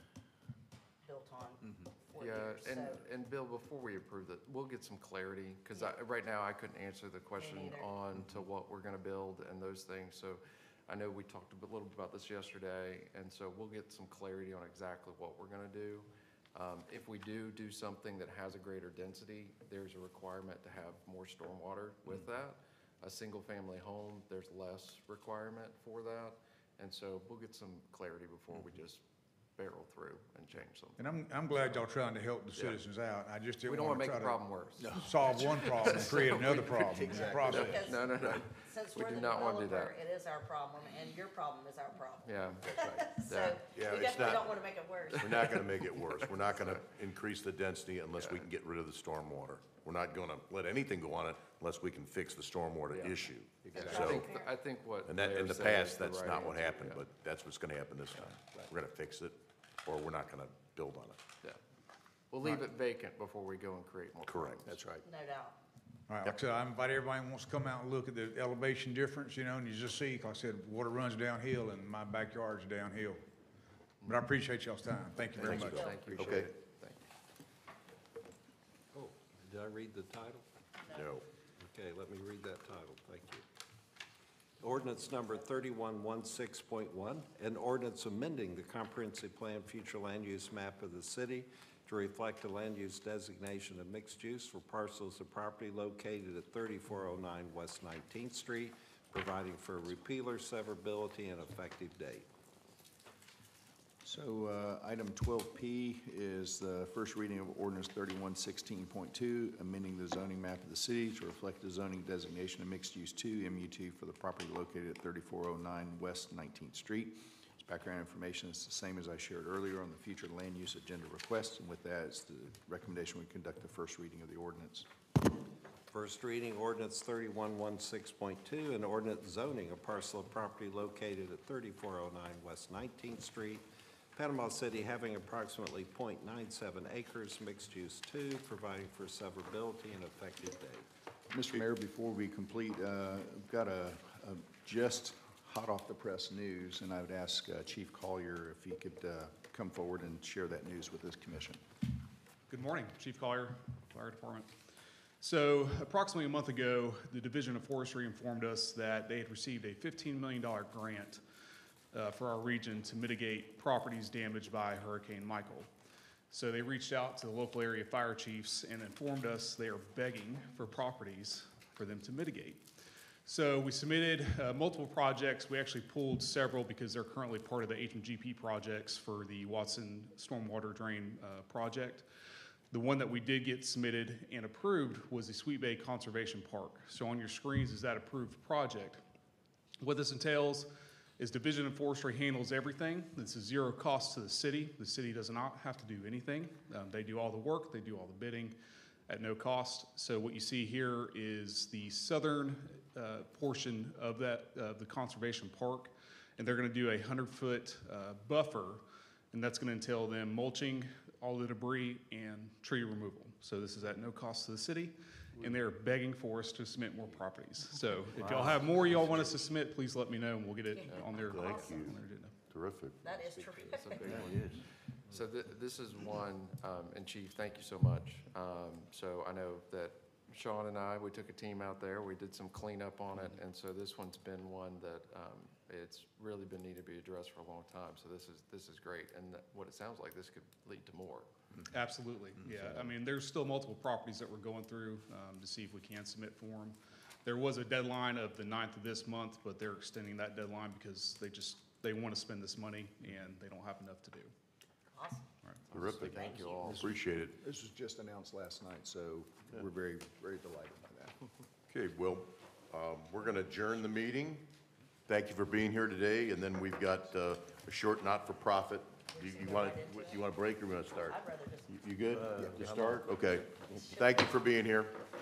built on for Yeah, years, and, so. and Bill, before we approve that, we'll get some clarity, because I, right now, I couldn't answer the question neither. on to what we're gonna build and those things, so I know we talked a bit- little bit about this yesterday, and so we'll get some clarity on exactly what we're gonna do. Um, if we do do something that has a greater density, there's a requirement to have more stormwater with that. A single-family home, there's less requirement for that, and so we'll get some clarity before we just barrel through and change something. And I'm, I'm glad y'all trying to help the Yeah. citizens out. I just We didn't don't want wanna to make try the to problem worse. solve one problem and create another problem in the Exactly. process. Because No, no, no. since We we're do the not wanna do developer, that. it is our problem, and your problem is our problem. Yeah, that's right. So, Yeah, we it's definitely not- don't wanna make it worse. We're not gonna make it worse. We're not gonna increase the density unless we can get rid of the stormwater. We're not gonna let anything go on it unless we can fix the stormwater Yeah. issue. I So, think, I think what. and that, in Mayor the said past, is the that's right not what answer, happened, yeah. but that's what's gonna happen this time. We're gonna fix it, or we're not gonna build on it. Yeah. We'll leave it vacant before we go and create more. Correct. problems. That's right. No doubt. All right, like I said, I invite everybody who wants to come out and look at the elevation difference, you know, and you just see, like I said, water runs downhill and my backyard's downhill. But I appreciate y'all's time. Thank you very much. Thank you. Okay. Thank you. Oh, did I read the title? No. Okay, let me read that title, thank you. Ordinance number thirty-one sixteen point one, an ordinance amending the comprehensive plan future land use map of the city to reflect the land use designation of mixed use for parcels of property located at thirty-four oh nine West nineteenth Street, providing for repealer, severability, and effective date. So uh, item twelve P is the first reading of ordinance thirty-one sixteen point two, amending the zoning map of the city to reflect the zoning designation of mixed-use two, M U two, for the property located at thirty-four oh nine West nineteenth Street. Its background information is the same as I shared earlier on the future land use agenda request, and with that, it's the recommendation we conduct the first reading of the ordinance. First reading ordinance thirty-one sixteen point two, an ordinance zoning a parcel of property located at thirty-four oh nine West nineteenth Street, Panama City, having approximately zero point nine seven acres, mixed use two, providing for severability and effective date. Mister Mayor, before we complete, uh, I've got a, a just hot off the press news, and I would ask uh, Chief Collier if he could uh, come forward and share that news with this commission. Good morning, Chief Collier, Fire Department. So approximately a month ago, the Division of Forestry informed us that they had received a fifteen million dollar grant uh, for our region to mitigate properties damaged by Hurricane Michael. So they reached out to the local area fire chiefs and informed us they are begging for properties for them to mitigate. So we submitted uh, multiple projects. We actually pulled several because they're currently part of the H M G P projects for the Watson Stormwater Drain uh, project. The one that we did get submitted and approved was the Sweet Bay Conservation Park. So on your screens is that approved project. What this entails is Division of Forestry handles everything. This is zero cost to the city. The city does not have to do anything. Um, they do all the work, they do all the bidding at no cost. So what you see here is the southern uh, portion of that, uh, the conservation park, and they're gonna do a hundred foot uh, buffer, and that's gonna entail them mulching all the debris and tree removal. So this is at no cost to the city, and they're begging for us to submit more properties. So if y'all have more y'all want us to submit, please let me know, and we'll get it on their, Thank on you. their agenda. Terrific. That is terrific. It's a big one. So th- this is one, um, and Chief, thank you so much. Um, so I know that Sean and I, we took a team out there, we did some cleanup on it, and so this one's been one that, um, it's really been needed to be addressed for a long time. So this is, this is great, and that- what it sounds like, this could lead to more. Absolutely, yeah. I mean, there's still multiple properties that we're going through um, to see if we can submit for them. There was a deadline of the ninth of this month, but they're extending that deadline because they just, they want to spend this money and they don't have enough to do. Awesome. Terrific. Thank you all. Appreciate it. This was just announced last night, so we're very, very delighted by that. Okay, well, um, we're going to adjourn the meeting. Thank you for being here today, and then we've got uh, a short not-for-profit. You you want to, you want to break or you want to start? I'd rather just You- You good? To start? Okay. Thank you for being here.